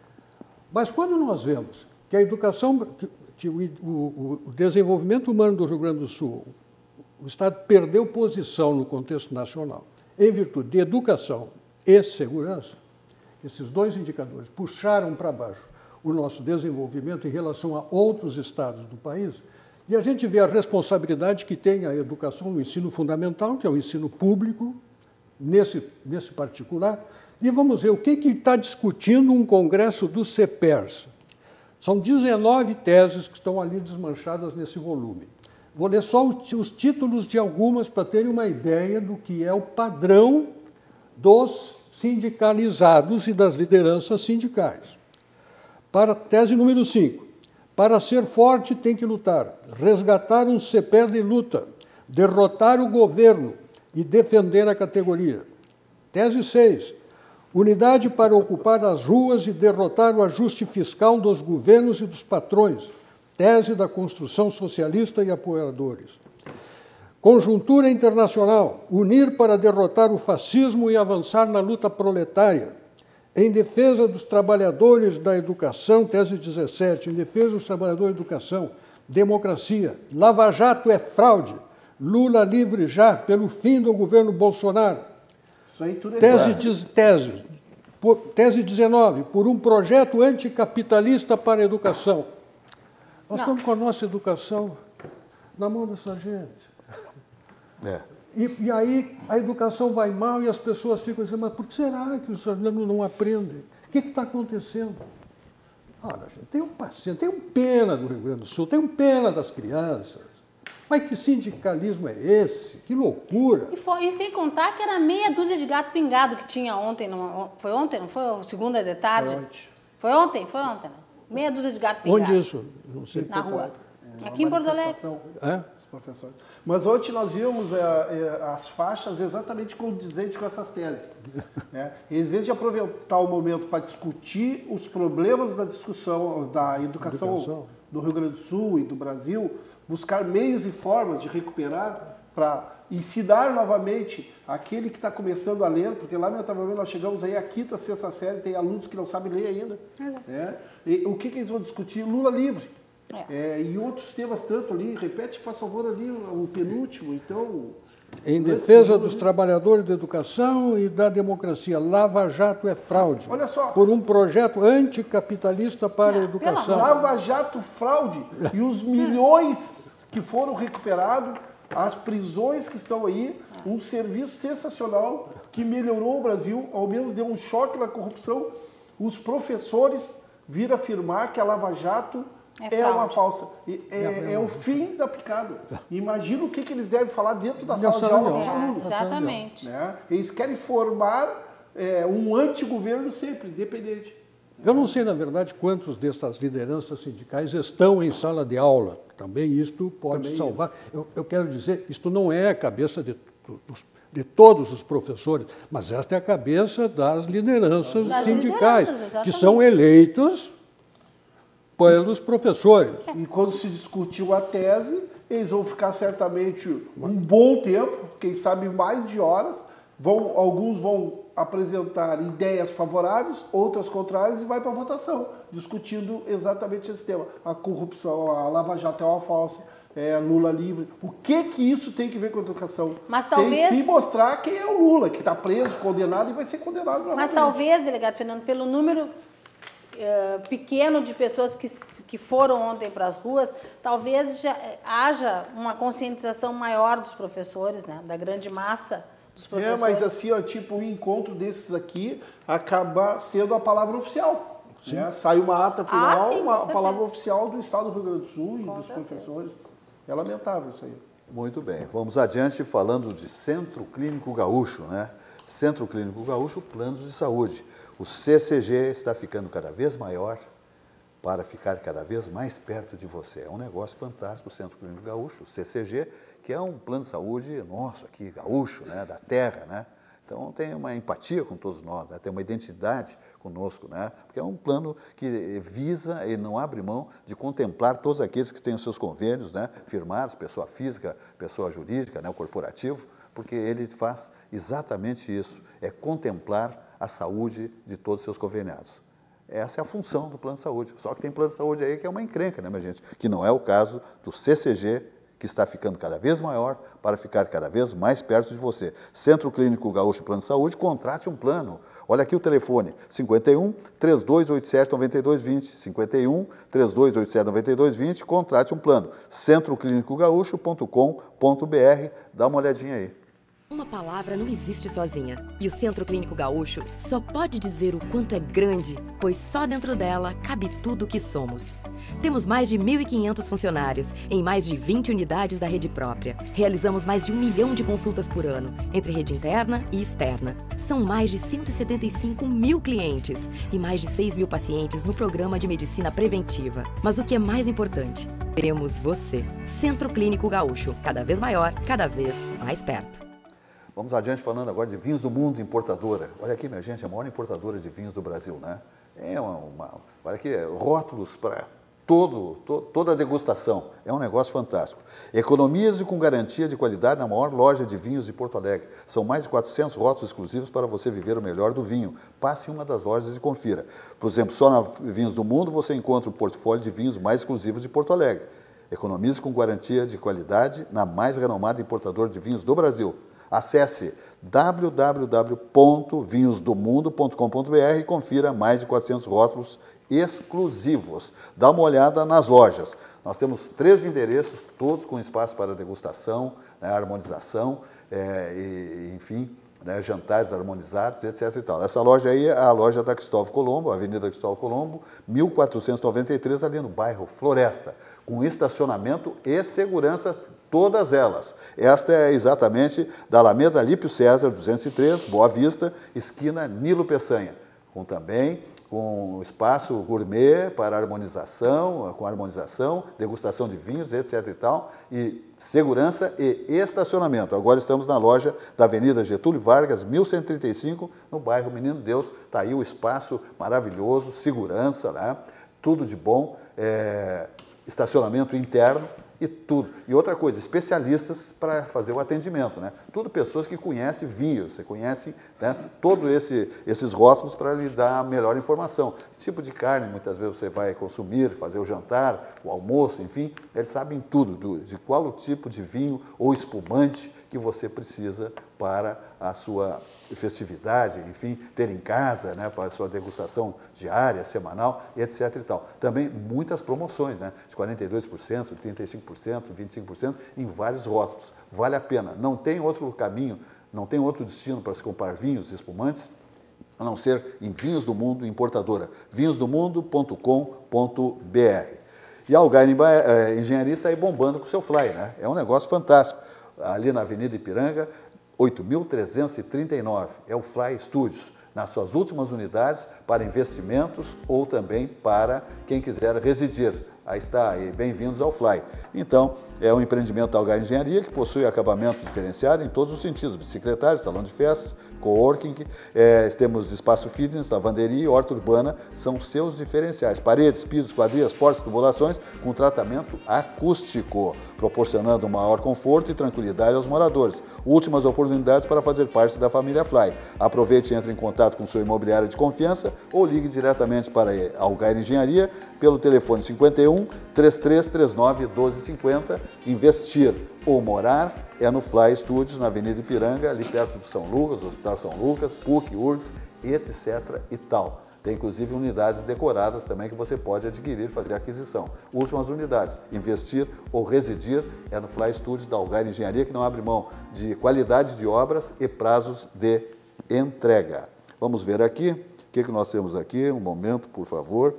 Mas quando nós vemos que a educação, que, que o, o, o desenvolvimento humano do Rio Grande do Sul, o Estado perdeu posição no contexto nacional, em virtude de educação e segurança, esses dois indicadores puxaram para baixo o nosso desenvolvimento em relação a outros estados do país, e a gente vê a responsabilidade que tem a educação no ensino fundamental, que é o ensino público, nesse, nesse particular, e vamos ver o que está discutindo um congresso do CEPERS. São dezenove teses que estão ali desmanchadas nesse volume. Vou ler só os títulos de algumas para terem uma ideia do que é o padrão dos sindicalizados e das lideranças sindicais. Para tese número cinco. Para ser forte tem que lutar, resgatar um C P E R de luta, derrotar o governo e defender a categoria. Tese seis. Unidade para ocupar as ruas e derrotar o ajuste fiscal dos governos e dos patrões. Tese da construção socialista e apoiadores. Conjuntura internacional. Unir para derrotar o fascismo e avançar na luta proletária. Em defesa dos trabalhadores da educação, tese dezessete. Em defesa dos trabalhadores da educação. Democracia. Lava Jato é fraude. Lula livre já pelo fim do governo Bolsonaro.
Isso aí tudo é
tese, diz, tese, por, tese dezenove. Por um projeto anticapitalista para a educação. Nós Não. estamos com a nossa educação na mão dessa gente.
É.
E, e aí a educação vai mal e as pessoas ficam dizendo, mas por que será que os alunos não aprendem? O que está acontecendo? Olha, gente, tenham paciência, tenham pena do Rio Grande do Sul, tenham pena das crianças. Mas que sindicalismo é esse? Que loucura!
E, foi, e sem contar que era meia dúzia de gato pingado que tinha ontem. Numa, foi ontem, não foi? Segunda de tarde?
Foi ontem.
Foi ontem? Foi ontem. Meia dúzia de gato pingado.
Onde isso? Não sei.
Na rua.
É,
aqui em Porto Alegre.
É?
Professores. Mas ontem nós vimos é, é, as faixas exatamente condizentes com essas teses. Né? Em vez de aproveitar o momento para discutir os problemas da discussão da educação, educação do Rio Grande do Sul e do Brasil, buscar meios e formas de recuperar para ensinar novamente aquele que está começando a ler, porque lamentavelmente nós chegamos aí à quinta, sexta série, tem alunos que não sabem ler ainda. É. Né? E o que, que eles vão discutir? Lula livre. É. É, e outros temas tanto ali, repete, por favor, ali o penúltimo, então...
Em defesa dos trabalhadores da educação e da democracia, Lava Jato é fraude.
Olha só.
Por um projeto anticapitalista para
Não,
a educação.
Lava Jato fraude e os milhões que foram recuperados, as prisões que estão aí, um serviço sensacional que melhorou o Brasil, ao menos deu um choque na corrupção. Os professores viram afirmar que a Lava Jato É, é uma falsa. É, é, é o fim da picada. Imagina o que, que eles devem falar dentro da sala de aula com os alunos.
Exatamente.
Né? Eles querem formar é, um antigoverno sempre, independente.
Eu não sei, na verdade, quantos dessas lideranças sindicais estão em sala de aula. Também isto pode Também salvar. Eu, eu quero dizer, isto não é a cabeça de, de todos os professores, mas esta é a cabeça das lideranças das sindicais, lideranças, que são eleitos pelos professores.
E quando se discutiu a tese, eles vão ficar certamente um bom tempo, quem sabe mais de horas, vão, alguns vão apresentar ideias favoráveis, outras contrárias, e vai para a votação, discutindo exatamente esse tema. A corrupção, a Lava Jato é uma falsa, é, Lula livre. O que que isso tem que ver com a educação?
Mas talvez...
Tem que mostrar quem é o Lula, que está preso, condenado e vai ser condenado novamente.
Mas talvez, delegado Fernando, pelo número uh, pequeno de pessoas que, que foram ontem para as ruas, talvez já haja uma conscientização maior dos professores, né? Da grande massa dos professores.
É, mas assim, ó, tipo, o encontro desses aqui acaba sendo a palavra oficial. Né? Sai uma ata final,
ah, sim,
uma palavra oficial do Estado do Rio Grande do Sul e
com
dos
certeza.
professores. É lamentável isso aí.
Muito bem, vamos adiante falando de Centro Clínico Gaúcho, né? Centro Clínico Gaúcho, planos de saúde. O C C G está ficando cada vez maior para ficar cada vez mais perto de você. É um negócio fantástico o Centro Clínico Gaúcho, o C C G, que é um plano de saúde nosso aqui, gaúcho, né? Da terra, né? Então tem uma empatia com todos nós, né? Tem uma identidade conosco, né? Porque é um plano que visa e não abre mão de contemplar todos aqueles que têm os seus convênios, né? Firmados, pessoa física, pessoa jurídica, né? O corporativo, porque ele faz exatamente isso, é contemplar a saúde de todos os seus conveniados. Essa é a função do plano de saúde. Só que tem plano de saúde aí que é uma encrenca, né, minha gente? Que não é o caso do C C G, que está ficando cada vez maior para ficar cada vez mais perto de você. Centro Clínico Gaúcho Plano de Saúde, contrate um plano. Olha aqui o telefone, cinquenta e um, três dois oito sete, nove dois dois zero, cinquenta e um, três dois oito sete, nove dois dois zero, contrate um plano. centro clínico gaúcho ponto com ponto br, dá uma olhadinha aí.
Uma palavra não existe sozinha. E o Centro Clínico Gaúcho só pode dizer o quanto é grande, pois só dentro dela cabe tudo o que somos. Temos mais de mil e quinhentos funcionários, em mais de vinte unidades da rede própria. Realizamos mais de um milhão de consultas por ano, entre rede interna e externa. São mais de cento e setenta e cinco mil clientes e mais de seis mil pacientes no programa de medicina preventiva. Mas o que é mais importante? Temos você. Centro Clínico Gaúcho, cada vez maior, cada vez mais perto.
Vamos adiante falando agora de vinhos do mundo, importadora. Olha aqui, minha gente, a maior importadora de vinhos do Brasil, né? É uma, uma olha aqui, rótulos para todo, to, toda a degustação. É um negócio fantástico. Economize com garantia de qualidade na maior loja de vinhos de Porto Alegre. São mais de quatrocentos rótulos exclusivos para você viver o melhor do vinho. Passe em uma das lojas e confira. Por exemplo, só na Vinhos do Mundo você encontra o portfólio de vinhos mais exclusivos de Porto Alegre. Economize com garantia de qualidade na mais renomada importadora de vinhos do Brasil. Acesse w w w ponto vinhos do mundo ponto com ponto br e confira mais de quatrocentos rótulos exclusivos. Dá uma olhada nas lojas. Nós temos três endereços, todos com espaço para degustação, né, harmonização, é, e, enfim, né, jantares harmonizados, etc e tal. Essa loja aí é a loja da Cristóvão Colombo, Avenida Cristóvão Colombo, mil quatrocentos e noventa e três, ali no bairro Floresta, com estacionamento e segurança, todas elas. Esta é exatamente da Alameda Lípio César, duzentos e três, Boa Vista, esquina Nilo Peçanha, com também com espaço gourmet para harmonização, com harmonização, degustação de vinhos, etc e tal, e segurança e estacionamento. Agora estamos na loja da Avenida Getúlio Vargas, mil cento e trinta e cinco, no bairro Menino Deus. Está aí o espaço maravilhoso, segurança, né? Tudo de bom, é, estacionamento interno, e tudo. E outra coisa, especialistas para fazer o atendimento, né? Tudo pessoas que conhecem vinhos, você conhece, né, todos esse, esses rótulos para lhe dar a melhor informação. Que tipo de carne muitas vezes você vai consumir, fazer o jantar, o almoço, enfim, eles sabem tudo, do, de qual o tipo de vinho ou espumante que você precisa para a sua festividade, enfim, ter em casa, né, para a sua degustação diária, semanal, etc e tal. Também muitas promoções, né, de quarenta e dois por cento, trinta e cinco por cento, vinte e cinco por cento em vários rótulos. Vale a pena. Não tem outro caminho, não tem outro destino para se comprar vinhos e espumantes, a não ser em Vinhos do Mundo Importadora, vinhos do mundo ponto com ponto br. E a Algar Engenharia está aí bombando com o seu fly, né? É um negócio fantástico. Ali na Avenida Ipiranga, oito mil trezentos e trinta e nove, é o Fly Studios, nas suas últimas unidades para investimentos ou também para quem quiser residir. Aí está, aí, bem-vindos ao Fly. Então, é um empreendimento da Algar Engenharia que possui acabamento diferenciado em todos os sentidos, bicicletário, salão de festas, coworking, é, temos espaço fitness, lavanderia e horta urbana, são seus diferenciais. Paredes, pisos, quadrilhas, portas, tubulações com tratamento acústico, proporcionando maior conforto e tranquilidade aos moradores. Últimas oportunidades para fazer parte da família Fly. Aproveite e entre em contato com sua imobiliária de confiança ou ligue diretamente para a Algar Engenharia pelo telefone cinquenta e um, um, três três três nove, um dois cinco zero. Investir ou morar é no Fly Studios, na Avenida Ipiranga, ali perto do São Lucas, Hospital São Lucas, P U C, U R G S, etc e tal. Tem inclusive unidades decoradas também que você pode adquirir, fazer aquisição. Últimas unidades, investir ou residir é no Fly Studios da Algar Engenharia, que não abre mão de qualidade de obras e prazos de entrega. Vamos ver aqui, o que, que nós temos aqui, um momento, por favor.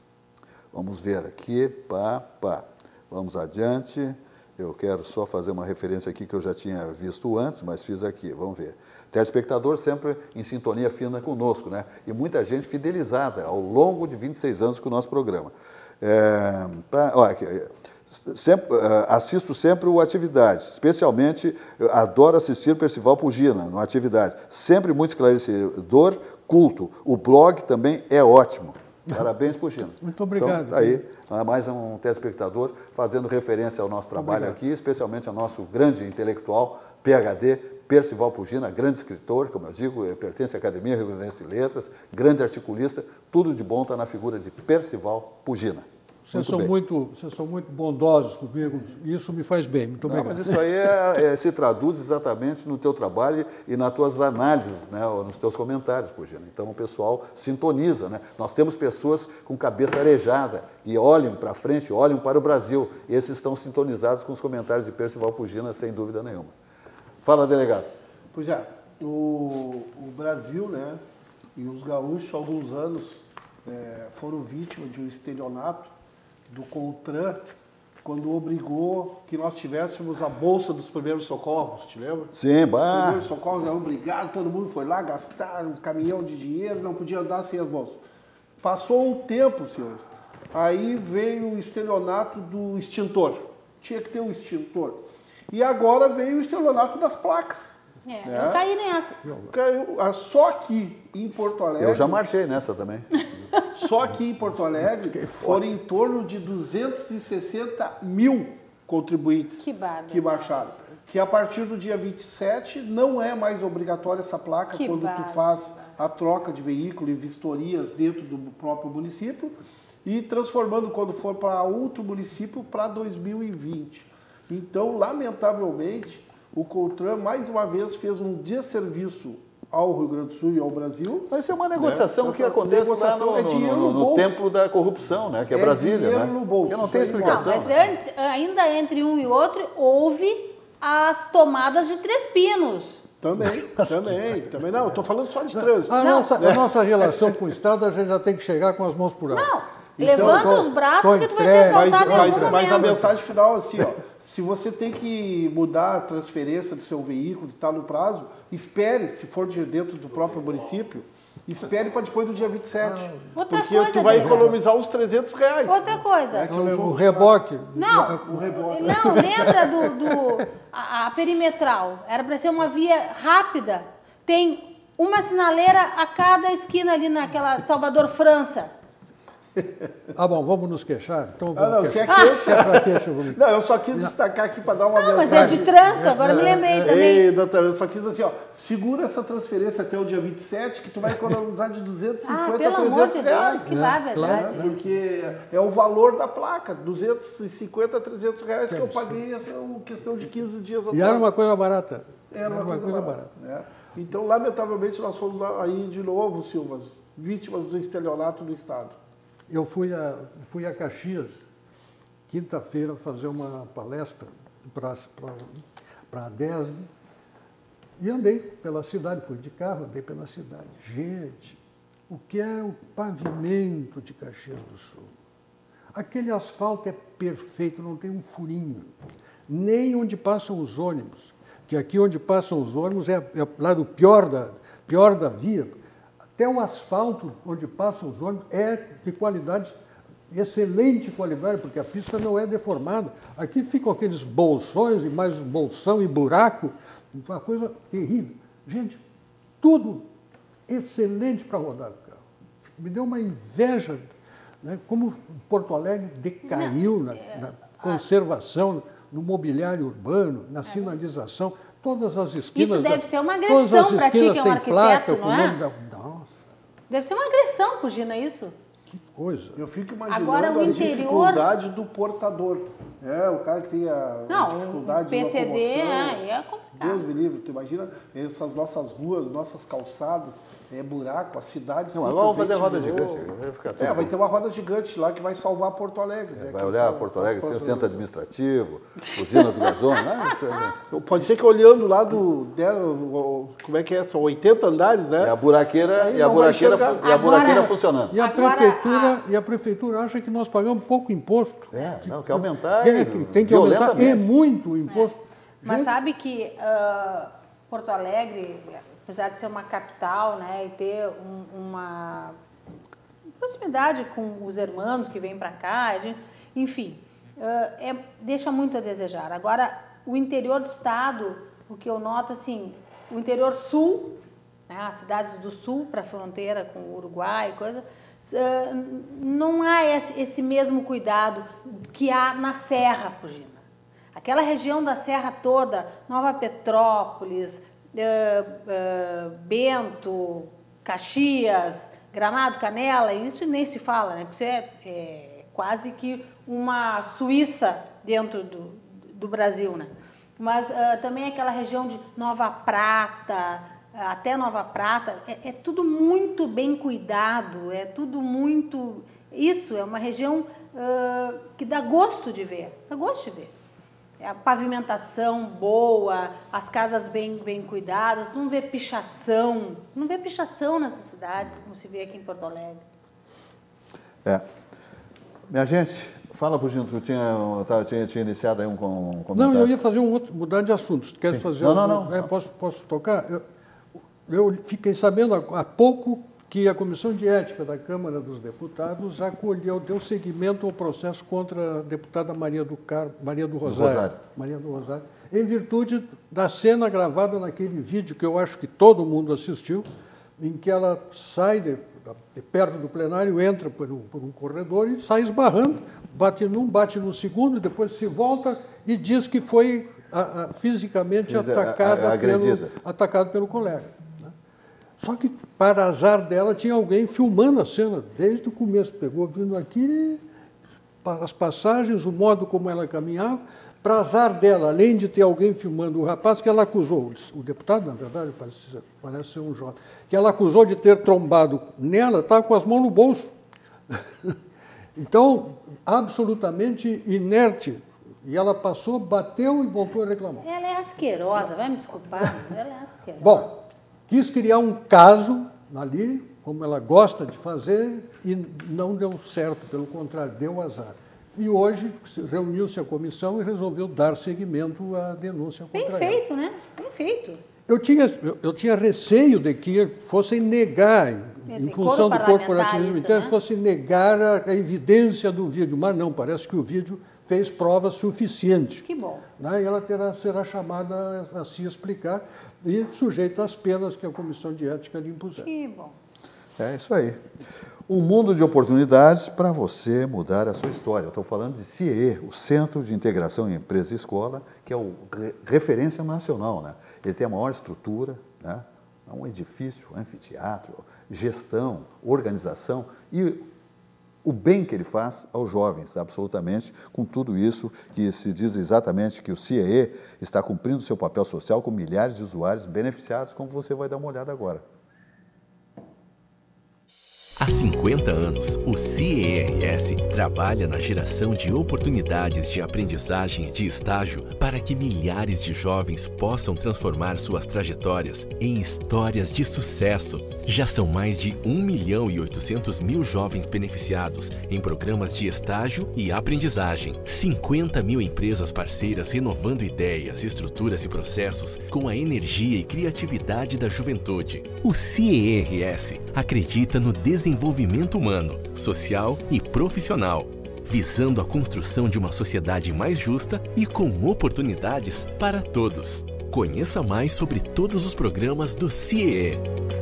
Vamos ver aqui, pá, pá. Vamos adiante. Eu quero só fazer uma referência aqui que eu já tinha visto antes, mas fiz aqui, vamos ver. Telespectador sempre em sintonia fina conosco, né? E muita gente fidelizada ao longo de vinte e seis anos com o nosso programa. É, pá, olha aqui, sempre, assisto sempre o Atividade, especialmente adoro assistir Percival Pugina no Atividade. Sempre muito esclarecedor, culto. O blog também é ótimo. Parabéns, Pugina.
Muito obrigado.
Então, tá aí, mais um telespectador fazendo referência ao nosso trabalho obrigado. Aqui, especialmente ao nosso grande intelectual, P H D, Percival Pugina, grande escritor, como eu digo, pertence à Academia Rio Grandense de Letras, grande articulista, tudo de bom está na figura de Percival Pugina.
Vocês são, muito, vocês são muito bondosos comigo, isso me faz bem, muito obrigado.
Não, mas isso aí é, é, se traduz exatamente no teu trabalho e nas tuas análises, né, ou nos teus comentários, Pugina. Então o pessoal sintoniza, né? Nós temos pessoas com cabeça arejada e olham para frente, olham para o Brasil. E esses estão sintonizados com os comentários de Percival Pugina, sem dúvida nenhuma. Fala, delegado.
Pois é, o, o Brasil, né, e os gaúchos, há alguns anos, é, foram vítimas de um estelionato do CONTRAN, quando obrigou que nós tivéssemos a Bolsa dos Primeiros Socorros, te lembra?
Sim, bah.
Os primeiros socorros eram obrigados, todo mundo foi lá gastar um caminhão de dinheiro, não podia andar sem as bolsas. Passou um tempo, senhores, aí veio o estelionato do extintor. Tinha que ter um extintor. E agora veio o estelionato das placas.
É,
né?
eu caí nessa.
Caiu, só aqui em Porto Alegre...
Eu já marchei nessa também.
Só aqui em Porto Alegre foram em torno de duzentos e sessenta mil contribuintes
que,
que marcharam. Que a partir do dia vinte e sete não é mais obrigatória essa placa que quando barba. tu faz a troca de veículo e vistorias dentro do próprio município e transformando quando for para outro município para dois mil e vinte. Então, lamentavelmente, o CONTRAN mais uma vez fez um desserviço ao Rio Grande do Sul e ao Brasil.
Mas isso é uma negociação, né? Que acontece
negociação
lá no,
é dinheiro
no, no,
no
no templo da corrupção, né? Que é, é Brasília,
dinheiro
né?
no bolso.
Eu não tenho explicação.
Não, mas
né?
antes, ainda entre um e outro, houve as tomadas de Três Pinos.
Também, também, também. Não, estou falando só de trânsito.
A nossa, a nossa relação com o Estado, a gente já tem que chegar com as mãos por alto.
Não,
então,
levanta
tô,
os braços
tô
porque tu vai ser
entregue.
exaltado
Mas,
em
mas,
algum
mas a
momento.
mensagem final, assim, ó, se você tem que mudar a transferência do seu veículo, está no prazo, espere, se for de dentro do próprio município, espere para depois do dia vinte e sete.
Outra
porque
coisa,
tu vai
Adriano.
economizar uns trezentos reais.
Outra coisa.
É, que é um
O
jogo-
reboque.
Não,
O rebote.
não, lembra do, do a, a perimetral? Era para ser uma via rápida. Tem uma sinaleira a cada esquina ali naquela Salvador França.
Ah, bom, vamos nos queixar? Então,
Ah, não,
vamos
se é
queixar.
queixa.
Se é pra queixa, vamos...
Não, eu só quis destacar aqui para dar uma
Não, mas
mensagem.
é de trânsito, agora me lembrei também.
Ei, doutor, eu só quis assim, ó, segura essa transferência até o dia vinte e sete, que tu vai economizar de duzentos e
Ah,
cinquenta a
pelo amor
trezentos
de
reais.
Deus, que lá, verdade.
Né? Porque é o valor da placa, duzentos e cinquenta a trezentos reais que eu paguei essa questão de quinze dias atrás.
E era uma coisa barata.
Era uma coisa barata, né? Então, lamentavelmente, nós fomos lá aí de novo, Silvas, vítimas do estelionato do Estado.
Eu fui a, fui a Caxias, quinta-feira, fazer uma palestra para a DESB e andei pela cidade, fui de carro, andei pela cidade. Gente, o que é o pavimento de Caxias do Sul? Aquele asfalto é perfeito, não tem um furinho, nem onde passam os ônibus, que aqui onde passam os ônibus é, é lá do pior da, pior da via. Até o asfalto onde passam os ônibus é de qualidade, excelente qualidade, porque a pista não é deformada. Aqui ficam aqueles bolsões e mais bolsão e buraco, uma coisa terrível. Gente, tudo excelente para rodar o carro. Me deu uma inveja, né, como Porto Alegre decaiu na, na conservação, no mobiliário urbano, na sinalização, todas as esquinas...
Isso deve
da,
ser uma
todas as
agressão para ti,
esquinas
que é um
têm
arquiteto,
placa
não
com o
é?
nome da, nossa.
Deve ser uma agressão, Pugina, isso?
que coisa.
Eu fico imaginando
Agora, o
a
interior...
dificuldade do portador. É, o cara que tem a
Não,
dificuldade
o P C D
de locomoção.
é, é complicado.
Deus me livre, tu imagina essas nossas ruas, nossas calçadas, é buraco, a cidade...
Não, agora vamos fazer a roda
virou-
gigante. Vai ficar tudo
É, vai
bom.
ter uma roda gigante lá que vai salvar Porto Alegre. né,
Vai
que
olhar
são
Porto
as
Alegre, assim, o
próximas-
centro administrativo, usina do gasômetro, né? Isso é-
Pode ser que olhando lá do... né, o- como é que é? São oitenta andares, né?
É a buraqueira,
Aí
e a
não vai
buraqueira,
enxergar.
fu- e a buraqueira
Agora-
funcionando.
E a,
Agora,
prefeitura,
a-
e a prefeitura acha que nós pagamos pouco imposto.
É, não, quer aumentar
É,
e
que tem que aumentar e
violentamente.
muito o imposto.
Mas
Gente,
sabe que ah, Porto Alegre, apesar de ser uma capital, né, e ter um- uma proximidade com os irmãos que vêm para cá, a gente, enfim, ah, é, deixa muito a desejar. Agora, o interior do estado, o que eu noto, assim, o interior sul, né, as cidades do sul para a fronteira com o Uruguai, coisa, ah, não há esse, esse mesmo cuidado que há na Serra, Pugina. Aquela região da Serra toda, Nova Petrópolis, eh, eh, Bento, Caxias, Gramado, Canela, isso nem se fala, né? Porque isso é, é quase que uma Suíça dentro do, do Brasil, né? Mas ah, também aquela região de Nova Prata, até Nova Prata, é, é tudo muito bem cuidado, é tudo muito... Isso é uma região ah, que dá gosto de ver, dá gosto de ver. É a pavimentação boa, as casas bem, bem cuidadas, não vê pichação, não vê pichação nessas cidades, como se vê aqui em Porto Alegre.
É. Minha gente, fala, Pugino, tu tinha, tá, tinha, tinha iniciado aí um, com- um comentário.
Não, eu ia fazer um outro, mudar de assunto. Se tu quer
Sim.
fazer
Não, não,
algum-
não.
é, posso, posso tocar? Eu, eu fiquei sabendo há, há pouco que a Comissão de Ética da Câmara dos Deputados acolheu, deu seguimento ao processo contra a deputada Maria do, Car... Maria do Rosário.
Rosário.
Maria do Rosário, em virtude da cena gravada naquele vídeo que eu acho que todo mundo assistiu, em que ela sai de, de perto do plenário, entra por um, por um corredor e sai esbarrando, bate num, bate no segundo, depois se volta e diz que foi a, a, fisicamente
Fiz a-
atacada,
a- agredida.
pelo, atacado pelo colega. né? Só que, para azar dela, tinha alguém filmando a cena desde o começo, pegou vindo aqui, as passagens, o modo como ela caminhava. Para azar dela, além de ter alguém filmando o rapaz, que ela acusou, o deputado, na verdade, parece, parece ser um jovem, que ela acusou de ter trombado nela, estava com as mãos no bolso. Então, absolutamente inerte. E ela passou, bateu e voltou a reclamar.
Ela é asquerosa, vai me desculpar, mas ela é asquerosa.
Bom, quis criar um caso ali, como ela gosta de fazer, e não deu certo, pelo contrário, deu azar. E hoje reuniu-se a comissão e resolveu dar seguimento à denúncia contra
Bem
ela.
feito, né? Bem feito.
Eu tinha, eu, eu tinha receio de que fossem negar, em,
É,
em
tem
função
coro
do
parlamentar
corporativismo
isso,
interno,
né?
fossem negar a, a evidência do vídeo. Mas não, parece que o vídeo fez prova suficiente.
Que bom.
Né? E ela terá, será chamada a se explicar e sujeita às penas que a Comissão de Ética lhe impuser.
Que bom.
É isso aí. Um mundo de oportunidades para você mudar a sua história. Eu estou falando de C I E, o Centro de Integração em Empresa e Escola, que é o re- referência nacional, né? Ele tem a maior estrutura, né? É um edifício, anfiteatro, gestão, organização e o bem que ele faz aos jovens, absolutamente, com tudo isso que se diz exatamente que o C I E está cumprindo seu papel social com milhares de usuários beneficiados, como você vai dar uma olhada agora.
Há cinquenta anos, o C E R S trabalha na geração de oportunidades de aprendizagem e de estágio para que milhares de jovens possam transformar suas trajetórias em histórias de sucesso. Já são mais de um milhão e oitocentos mil jovens beneficiados em programas de estágio e aprendizagem. cinquenta mil empresas parceiras renovando ideias, estruturas e processos com a energia e criatividade da juventude. O C E R S acredita no desenvolvimento desenvolvimento humano, social e profissional, visando a construção de uma sociedade mais justa e com oportunidades para todos. Conheça mais sobre todos os programas do C E E.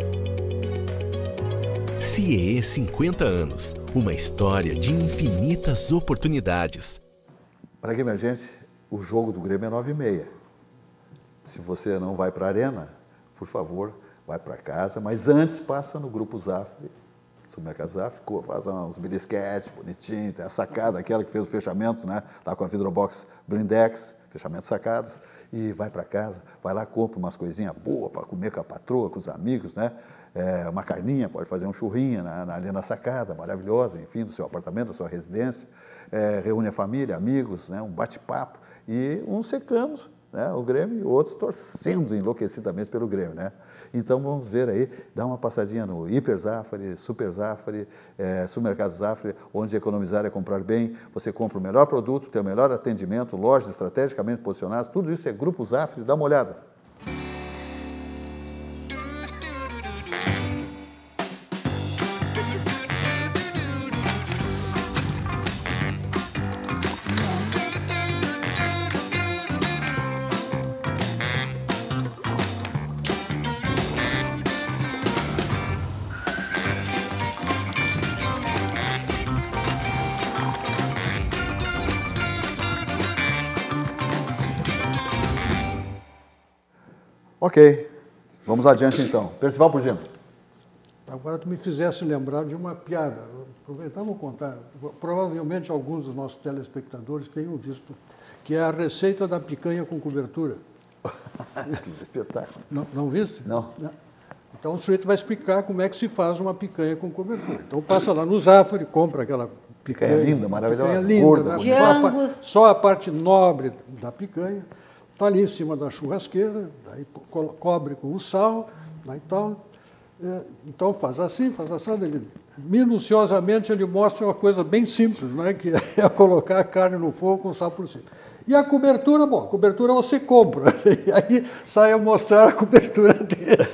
C E E cinquenta anos, uma história de infinitas oportunidades.
Para quem, minha gente, o jogo do Grêmio é nove e meia. Se você não vai para a arena, por favor, vai para casa, mas antes passa no Grupo Zafre Supermercado Zafari, faz uns belisquetes bonitinhos, tem a sacada, aquela que fez o fechamento, né? Lá com a Vidrobox Blindex, fechamento sacadas, e vai para casa, vai lá, compra umas coisinhas boas para comer com a patroa, com os amigos, né? É, uma carninha, pode fazer um churrinho na, na, ali na sacada, maravilhosa, enfim, do seu apartamento, da sua residência, é, reúne a família, amigos, né? Um bate-papo, e uns secando, né? O Grêmio, e outros torcendo enlouquecidamente pelo Grêmio, né? Então vamos ver aí, dá uma passadinha no Hiper Zafari, Super Zafari, é, Supermercado Zafari, onde economizar é comprar bem, você compra o melhor produto, tem o melhor atendimento, lojas estrategicamente posicionadas, tudo isso é Grupo Zafari, dá uma olhada. Ok, vamos adiante então. Percival Pugino.
Agora tu me fizesse lembrar de uma piada. Aproveitar e vou contar. Provavelmente alguns dos nossos telespectadores tenham visto, que é a receita da picanha com cobertura.
Que espetáculo.
Não, não viste?
Não.
Então o sujeito vai explicar como é que se faz uma picanha com cobertura. Então passa lá no Zafari, compra aquela picanha.
Picanha linda, maravilhosa.
Picanha linda,
gorda,
né?
de
só, a,
Angus.
só a parte nobre da picanha. Está ali em cima da churrasqueira, daí co cobre com o sal, né, e tal. É, então faz assim, faz assim. Ele, minuciosamente ele mostra uma coisa bem simples, né, que é colocar a carne no fogo com sal por cima. E a cobertura, bom, a cobertura você compra. E aí sai a mostrar a cobertura dele.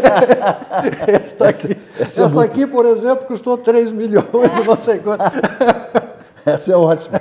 Esta aqui, essa, essa aqui, por exemplo, custou três milhões, não sei quanto.
Essa é ótima.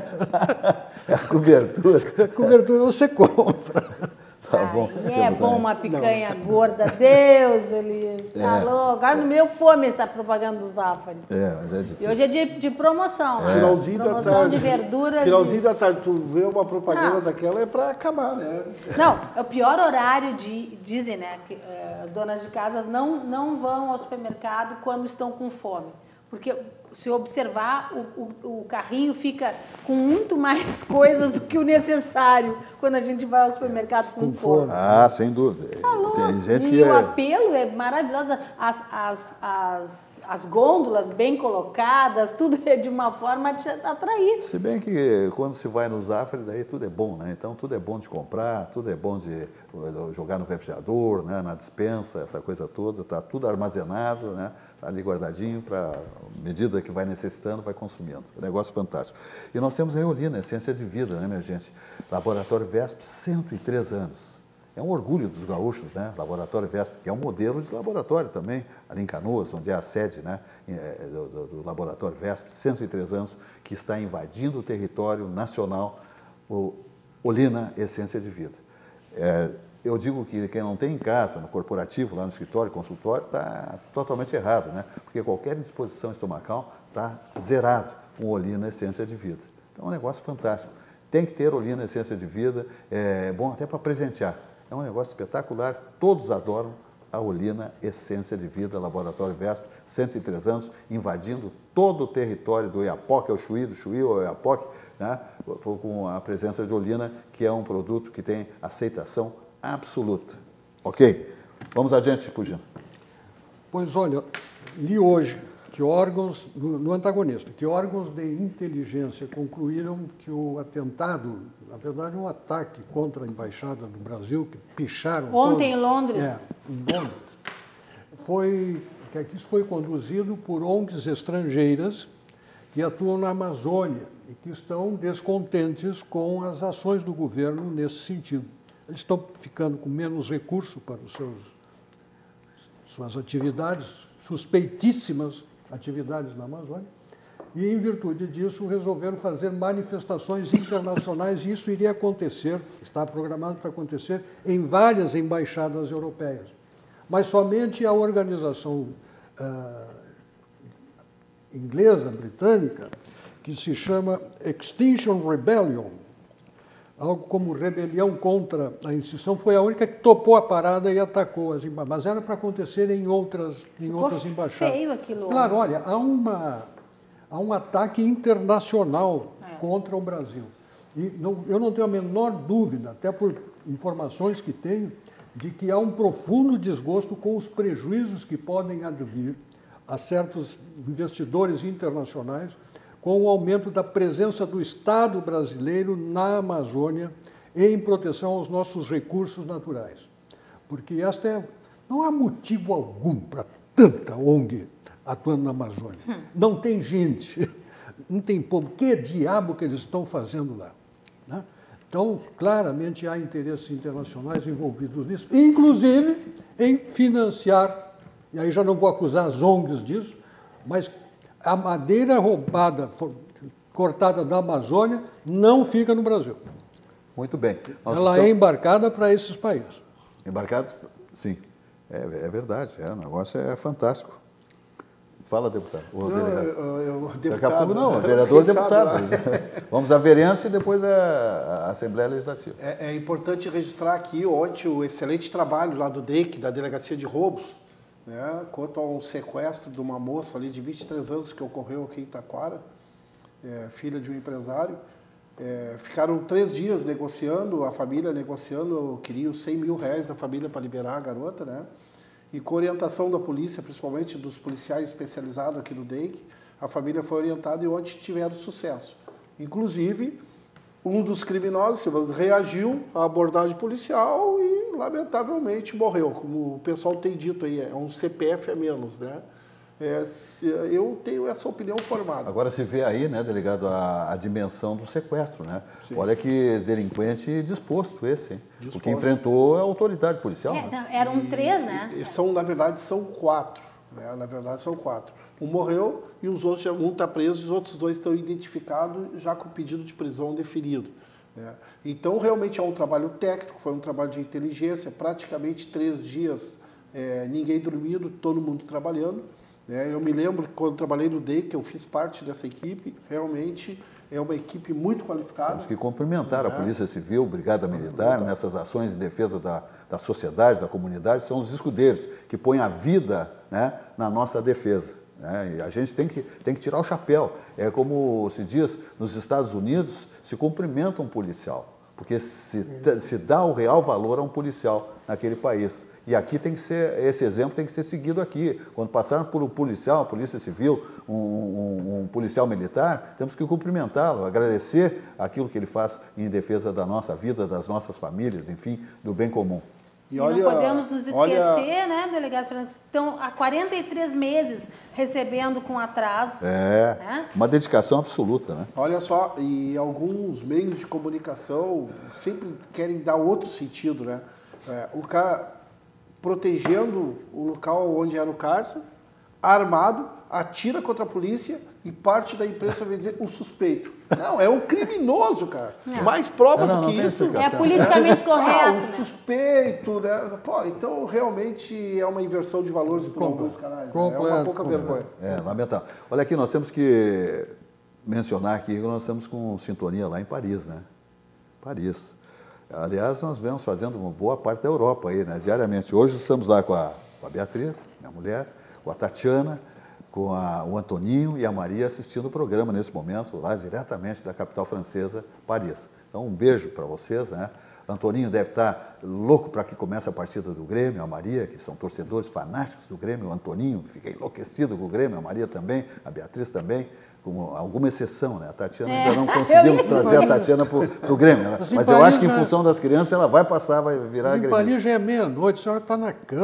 A cobertura.
A cobertura você compra.
Tá bom.
Ai, é bom uma picanha não. gorda, Deus, ele tá é. louco. Agora no meu fome essa propaganda do Zafari.
É, mas é difícil.
E hoje é de, de promoção.
É. Finalzinho
promoção
da tarde.
de verduras.
Finalzinho
e...
da tarde, tu vê uma propaganda
não.
daquela é para acabar, né?
Não, é o pior horário de, dizem, né, que é, donas de casa não, não vão ao supermercado quando estão com fome. Porque se observar, o, o, o carrinho fica com muito mais coisas do que o necessário quando a gente vai ao supermercado com, com fome.
Ah, sem dúvida.
Alô,
tem gente
e
que
o
é...
apelo é maravilhoso. As, as, as, as gôndolas bem colocadas, tudo é de uma forma a te atrair.
Se bem que quando se vai no Zafari, daí tudo é bom, né? Então tudo é bom de comprar, tudo é bom de jogar no refrigerador, né? Na despensa, essa coisa toda, está tudo armazenado, né? Está ali guardadinho para, à medida que vai necessitando, vai consumindo. É um negócio fantástico. E nós temos a Eolina, essência de vida, né, minha gente? Laboratório Vesp, cento e três anos. É um orgulho dos gaúchos, né? Laboratório Vesp, que é um modelo de laboratório também, ali em Canoas, onde é a sede, né, do, do, do Laboratório Vesp, cento e três anos, que está invadindo o território nacional, o Olina, essência de vida. É, eu digo que quem não tem em casa, no corporativo, lá no escritório, consultório, está totalmente errado, né? Porque qualquer indisposição estomacal está zerado com Olina, essência de vida. Então é um negócio fantástico. Tem que ter Olina, essência de vida, é bom até para presentear. É um negócio espetacular, todos adoram a Olina, essência de vida, Laboratório Vesp, cento e três anos, invadindo todo o território do Oiapoque, ao Chuí, do Chuí ao Oiapoque, né? Com a presença de Olina, que é um produto que tem aceitação absoluta. Ok? Vamos adiante, Pugino.
Pois olha, li hoje que órgãos, no, no antagonista, que órgãos de inteligência concluíram que o atentado, na verdade um ataque contra a embaixada do Brasil, que picharam...
Ontem
todo,
em Londres.
É, em Londres. Foi, que isso foi conduzido por O N Gs estrangeiras que atuam na Amazônia e que estão descontentes com as ações do governo nesse sentido. Eles estão ficando com menos recurso para os seus, suas atividades, suspeitíssimas atividades na Amazônia, e, em virtude disso, resolveram fazer manifestações internacionais, e isso iria acontecer, está programado para acontecer, em várias embaixadas europeias. Mas somente a organização ah, inglesa, britânica, que se chama Extinction Rebellion, algo como rebelião contra a instituição, foi a única que topou a parada e atacou as embaixadas. Mas era para acontecer em outras, em
Ficou
outras embaixadas.
feio aquilo.
Claro, olha, há, uma, há um ataque internacional
É.
contra o Brasil. E não, eu não tenho a menor dúvida, até por informações que tenho, de que há um profundo desgosto com os prejuízos que podem advir a certos investidores internacionais com o aumento da presença do Estado brasileiro na Amazônia em proteção aos nossos recursos naturais. Porque esta é, não há motivo algum para tanta O N G atuando na Amazônia. Não tem gente, não tem povo. Que diabo que eles estão fazendo lá? Né? Então, claramente há interesses internacionais envolvidos nisso, inclusive em financiar, e aí já não vou acusar as O N Gs disso, mas a madeira roubada, cortada da Amazônia, não fica no Brasil.
Muito bem. Nós
Ela
estamos...
é embarcada para esses países.
Embarcados? Sim. É, é verdade, é, o negócio é fantástico. Fala, deputado. O
Não,
delegado.
eu, eu,
Daqui
deputado,
a pouco não,
né?
vereador,
Quem
deputado.
sabe, né?
Vamos à vereança e depois a, a Assembleia Legislativa.
É, é importante registrar aqui ontem o excelente trabalho lá do D E C, da Delegacia de Roubos, né, quanto ao sequestro de uma moça ali de vinte e três anos que ocorreu aqui em Taquara, é, filha de um empresário. É, ficaram três dias negociando, a família negociando, queria os cem mil reais da família para liberar a garota, né? E com orientação da polícia, principalmente dos policiais especializados aqui no D E C, a família foi orientada e ontem tiveram sucesso. Inclusive, um dos criminosos reagiu à abordagem policial e, lamentavelmente, morreu. Como o pessoal tem dito aí, é um C P F a menos, né? É, eu tenho essa opinião formada.
Agora se vê aí, né, delegado, a, a dimensão do sequestro, né? Sim. Olha que delinquente disposto esse, hein? Disposto. Porque enfrentou a autoridade policial.
É,
né?
não, eram e, três, né?
E são, na verdade, são quatro. Né? Na verdade, são quatro. Um morreu e os outros, um está preso e os outros dois estão identificados já com pedido de prisão deferido. Né? Então, realmente é um trabalho técnico, foi um trabalho de inteligência, praticamente três dias, é, ninguém dormindo, todo mundo trabalhando. Eu me lembro que quando trabalhei no D E C, que eu fiz parte dessa equipe, realmente é uma equipe muito qualificada.
Temos que cumprimentar é. a Polícia Civil, Brigada Militar, é. nessas ações de defesa da, da sociedade, da comunidade, são os escudeiros que põem a vida, né, na nossa defesa. Né? E a gente tem que, tem que tirar o chapéu. É como se diz, nos Estados Unidos se cumprimenta um policial, porque se, se dá o real valor a um policial naquele país. E aqui tem que ser, esse exemplo tem que ser seguido aqui. Quando passarmos por um policial, polícia civil, um, um, um policial militar, temos que cumprimentá-lo, agradecer aquilo que ele faz em defesa da nossa vida, das nossas famílias, enfim, do bem comum.
E, e olha, não podemos nos esquecer, olha... né, delegado Fernando, que estão há quarenta e três meses recebendo com atraso.
É,
né?
Uma dedicação absoluta, né?
Olha só, e alguns meios de comunicação sempre querem dar outro sentido, né? É, o cara protegendo o local onde era o cárcere, armado, atira contra a polícia e parte da imprensa vem dizer o suspeito. Não, é um criminoso, cara. Não. Mais prova não, do que isso.
É politicamente correto.
Ah, o
né?
suspeito, né? Pô, então realmente é uma inversão de valores por alguns canais. Né? É uma pouca vergonha.
É, lamentável. Olha aqui, nós temos que mencionar aqui que nós estamos com sintonia lá em Paris, né? Paris. Aliás, nós vemos fazendo uma boa parte da Europa aí, né, diariamente. Hoje estamos lá com a, com a Beatriz, minha mulher, com a Tatiana, com a, o Antoninho e a Maria assistindo o programa nesse momento, lá diretamente da capital francesa, Paris. Então, um beijo para vocês, né? Antoninho deve estar louco para que comece a partida do Grêmio, a Maria, que são torcedores fanáticos do Grêmio, o Antoninho fica enlouquecido com o Grêmio, a Maria também, a Beatriz também, com alguma exceção, né? A Tatiana
é,
ainda não conseguimos trazer a Tatiana para o Grêmio, né? Mas eu acho que em função das crianças ela vai passar, vai virar gremista.
Em Paris já é meia-noite, a senhora está na cama.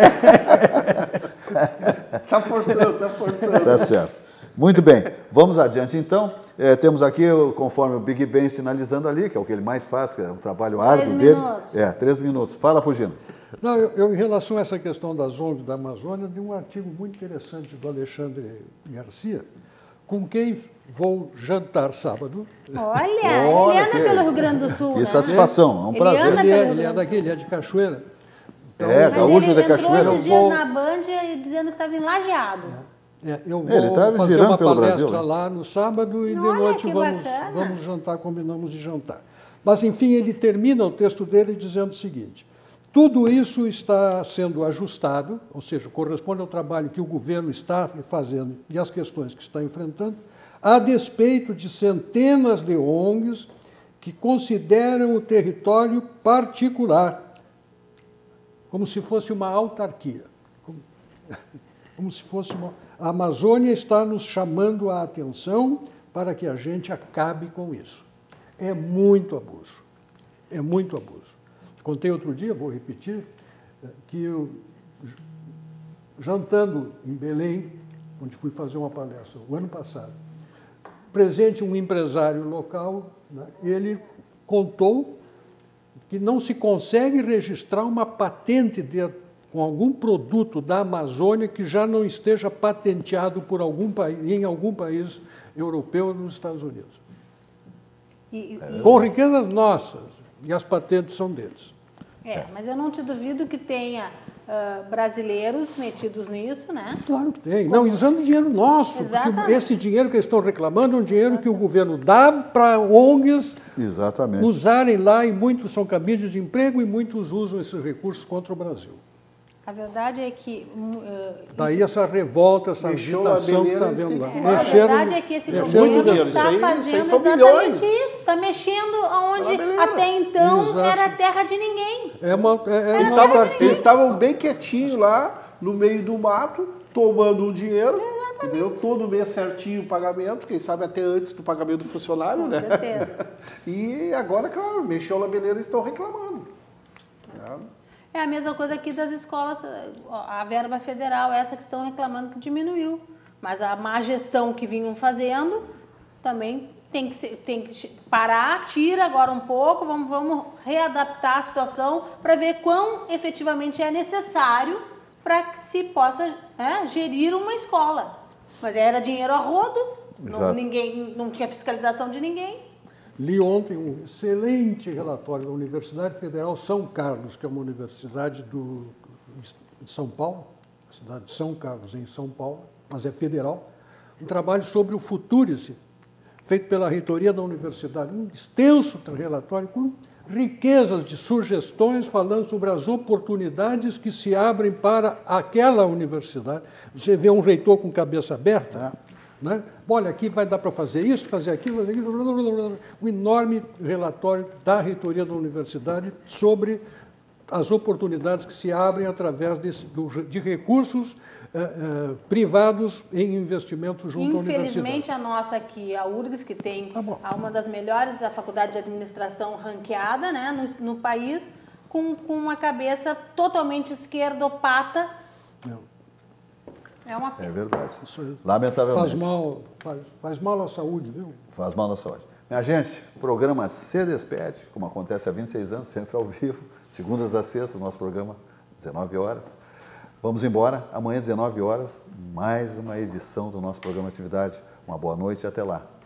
Está forçando, está forçando.
Está certo. Muito bem, vamos adiante então. É, temos aqui, conforme o Big Ben sinalizando ali, que é o que ele mais faz, que é um trabalho árduo dele.
Minutos.
É, três minutos. Fala, Pugino.
Não, eu, eu, em relação a essa questão das O N Gs da Amazônia, de um artigo muito interessante do Alexandre Garcia, com quem vou jantar sábado.
Olha,
Olha
ele anda
que,
pelo Rio Grande do Sul,
que
né?
satisfação, é um
ele
prazer.
Anda
Ele é,
pelo
ele é daqui, ele é de Cachoeira.
Então, é, gaúcho de Cachoeira.
Ele entrou esses dias
vou...
na Band dizendo que estava em Lajeado.
É, eu vou
ele tá
fazer
girando
uma
pelo
palestra
Brasil, né?
lá no sábado e
Olha,
de noite
que
vamos,
bacana.
vamos jantar, combinamos de jantar. Mas, enfim, ele termina o texto dele dizendo o seguinte: tudo isso está sendo ajustado, ou seja, corresponde ao trabalho que o governo está fazendo e às questões que está enfrentando, a despeito de centenas de O N Gs que consideram o território particular, como se fosse uma autarquia. Como, como se fosse uma... A Amazônia está nos chamando a atenção para que a gente acabe com isso. É muito abuso. É muito abuso. Contei outro dia, vou repetir, que eu, jantando em Belém, onde fui fazer uma palestra o ano passado, presente um empresário local, né, ele contou que não se consegue registrar uma patente de, com algum produto da Amazônia que já não esteja patenteado por algum país, em algum país europeu ou nos Estados Unidos. E, e, com riquezas nossas, e as patentes são deles.
É, mas eu não te duvido que tenha uh, brasileiros metidos nisso, né?
Claro que tem. Não, usando dinheiro nosso. Porque esse dinheiro que eles estão reclamando é um dinheiro Exatamente. que o governo dá para O N Gs
Exatamente.
usarem lá, e muitos são cabides de emprego e muitos usam esses recursos contra o Brasil.
A verdade é que... Uh,
Daí isso... essa revolta, essa agitação que está vendo lá.
É, mexendo, a verdade é que esse governo está
aí,
fazendo
exatamente
milhões. isso. Está mexendo onde até então
Exato.
era terra de ninguém.
É uma, é, é
eles,
uma
estavam,
parte...
eles estavam bem quietinhos lá, no meio do mato, tomando o dinheiro, entendeu? Todo mês certinho o pagamento, quem sabe até antes do pagamento do funcionário,
Com
né?
certeza.
E agora, claro, mexeu na beleira e estão reclamando. É.
É a mesma coisa aqui das escolas, a verba federal, essa que estão reclamando que diminuiu. Mas a má gestão que vinham fazendo também tem que, ser, tem que parar, tira agora um pouco, vamos, vamos readaptar a situação para ver quão efetivamente é necessário para que se possa, né, gerir uma escola. Mas era dinheiro a rodo, não, ninguém, não tinha fiscalização de ninguém.
Li ontem um excelente relatório da Universidade Federal São Carlos, que é uma universidade do, de São Paulo, cidade de São Carlos, em São Paulo, mas é federal, um trabalho sobre o Futurice, feito pela reitoria da universidade, um extenso relatório com riquezas de sugestões falando sobre as oportunidades que se abrem para aquela universidade. Você vê um reitor com cabeça aberta, né? Olha, aqui vai dar para fazer isso, fazer aquilo, fazer aquilo, um enorme relatório da reitoria da universidade sobre as oportunidades que se abrem através desse, do, de recursos eh, eh, privados em investimentos junto à universidade.
Infelizmente, a nossa aqui, a U R G S, que tem
tá
uma das melhores, a faculdade de administração ranqueada, né, no, no país, com, com uma cabeça totalmente esquerdopata.
Não.
É uma pena.
É verdade.
Isso
Lamentavelmente.
Faz mal, faz, faz mal à saúde, viu?
Faz mal à saúde. Minha gente, o programa se despede, como acontece há vinte e seis anos, sempre ao vivo, segundas a sextas, nosso programa, dezenove horas. Vamos embora, amanhã, dezenove horas, mais uma edição do nosso programa Atividade. Uma boa noite e até lá.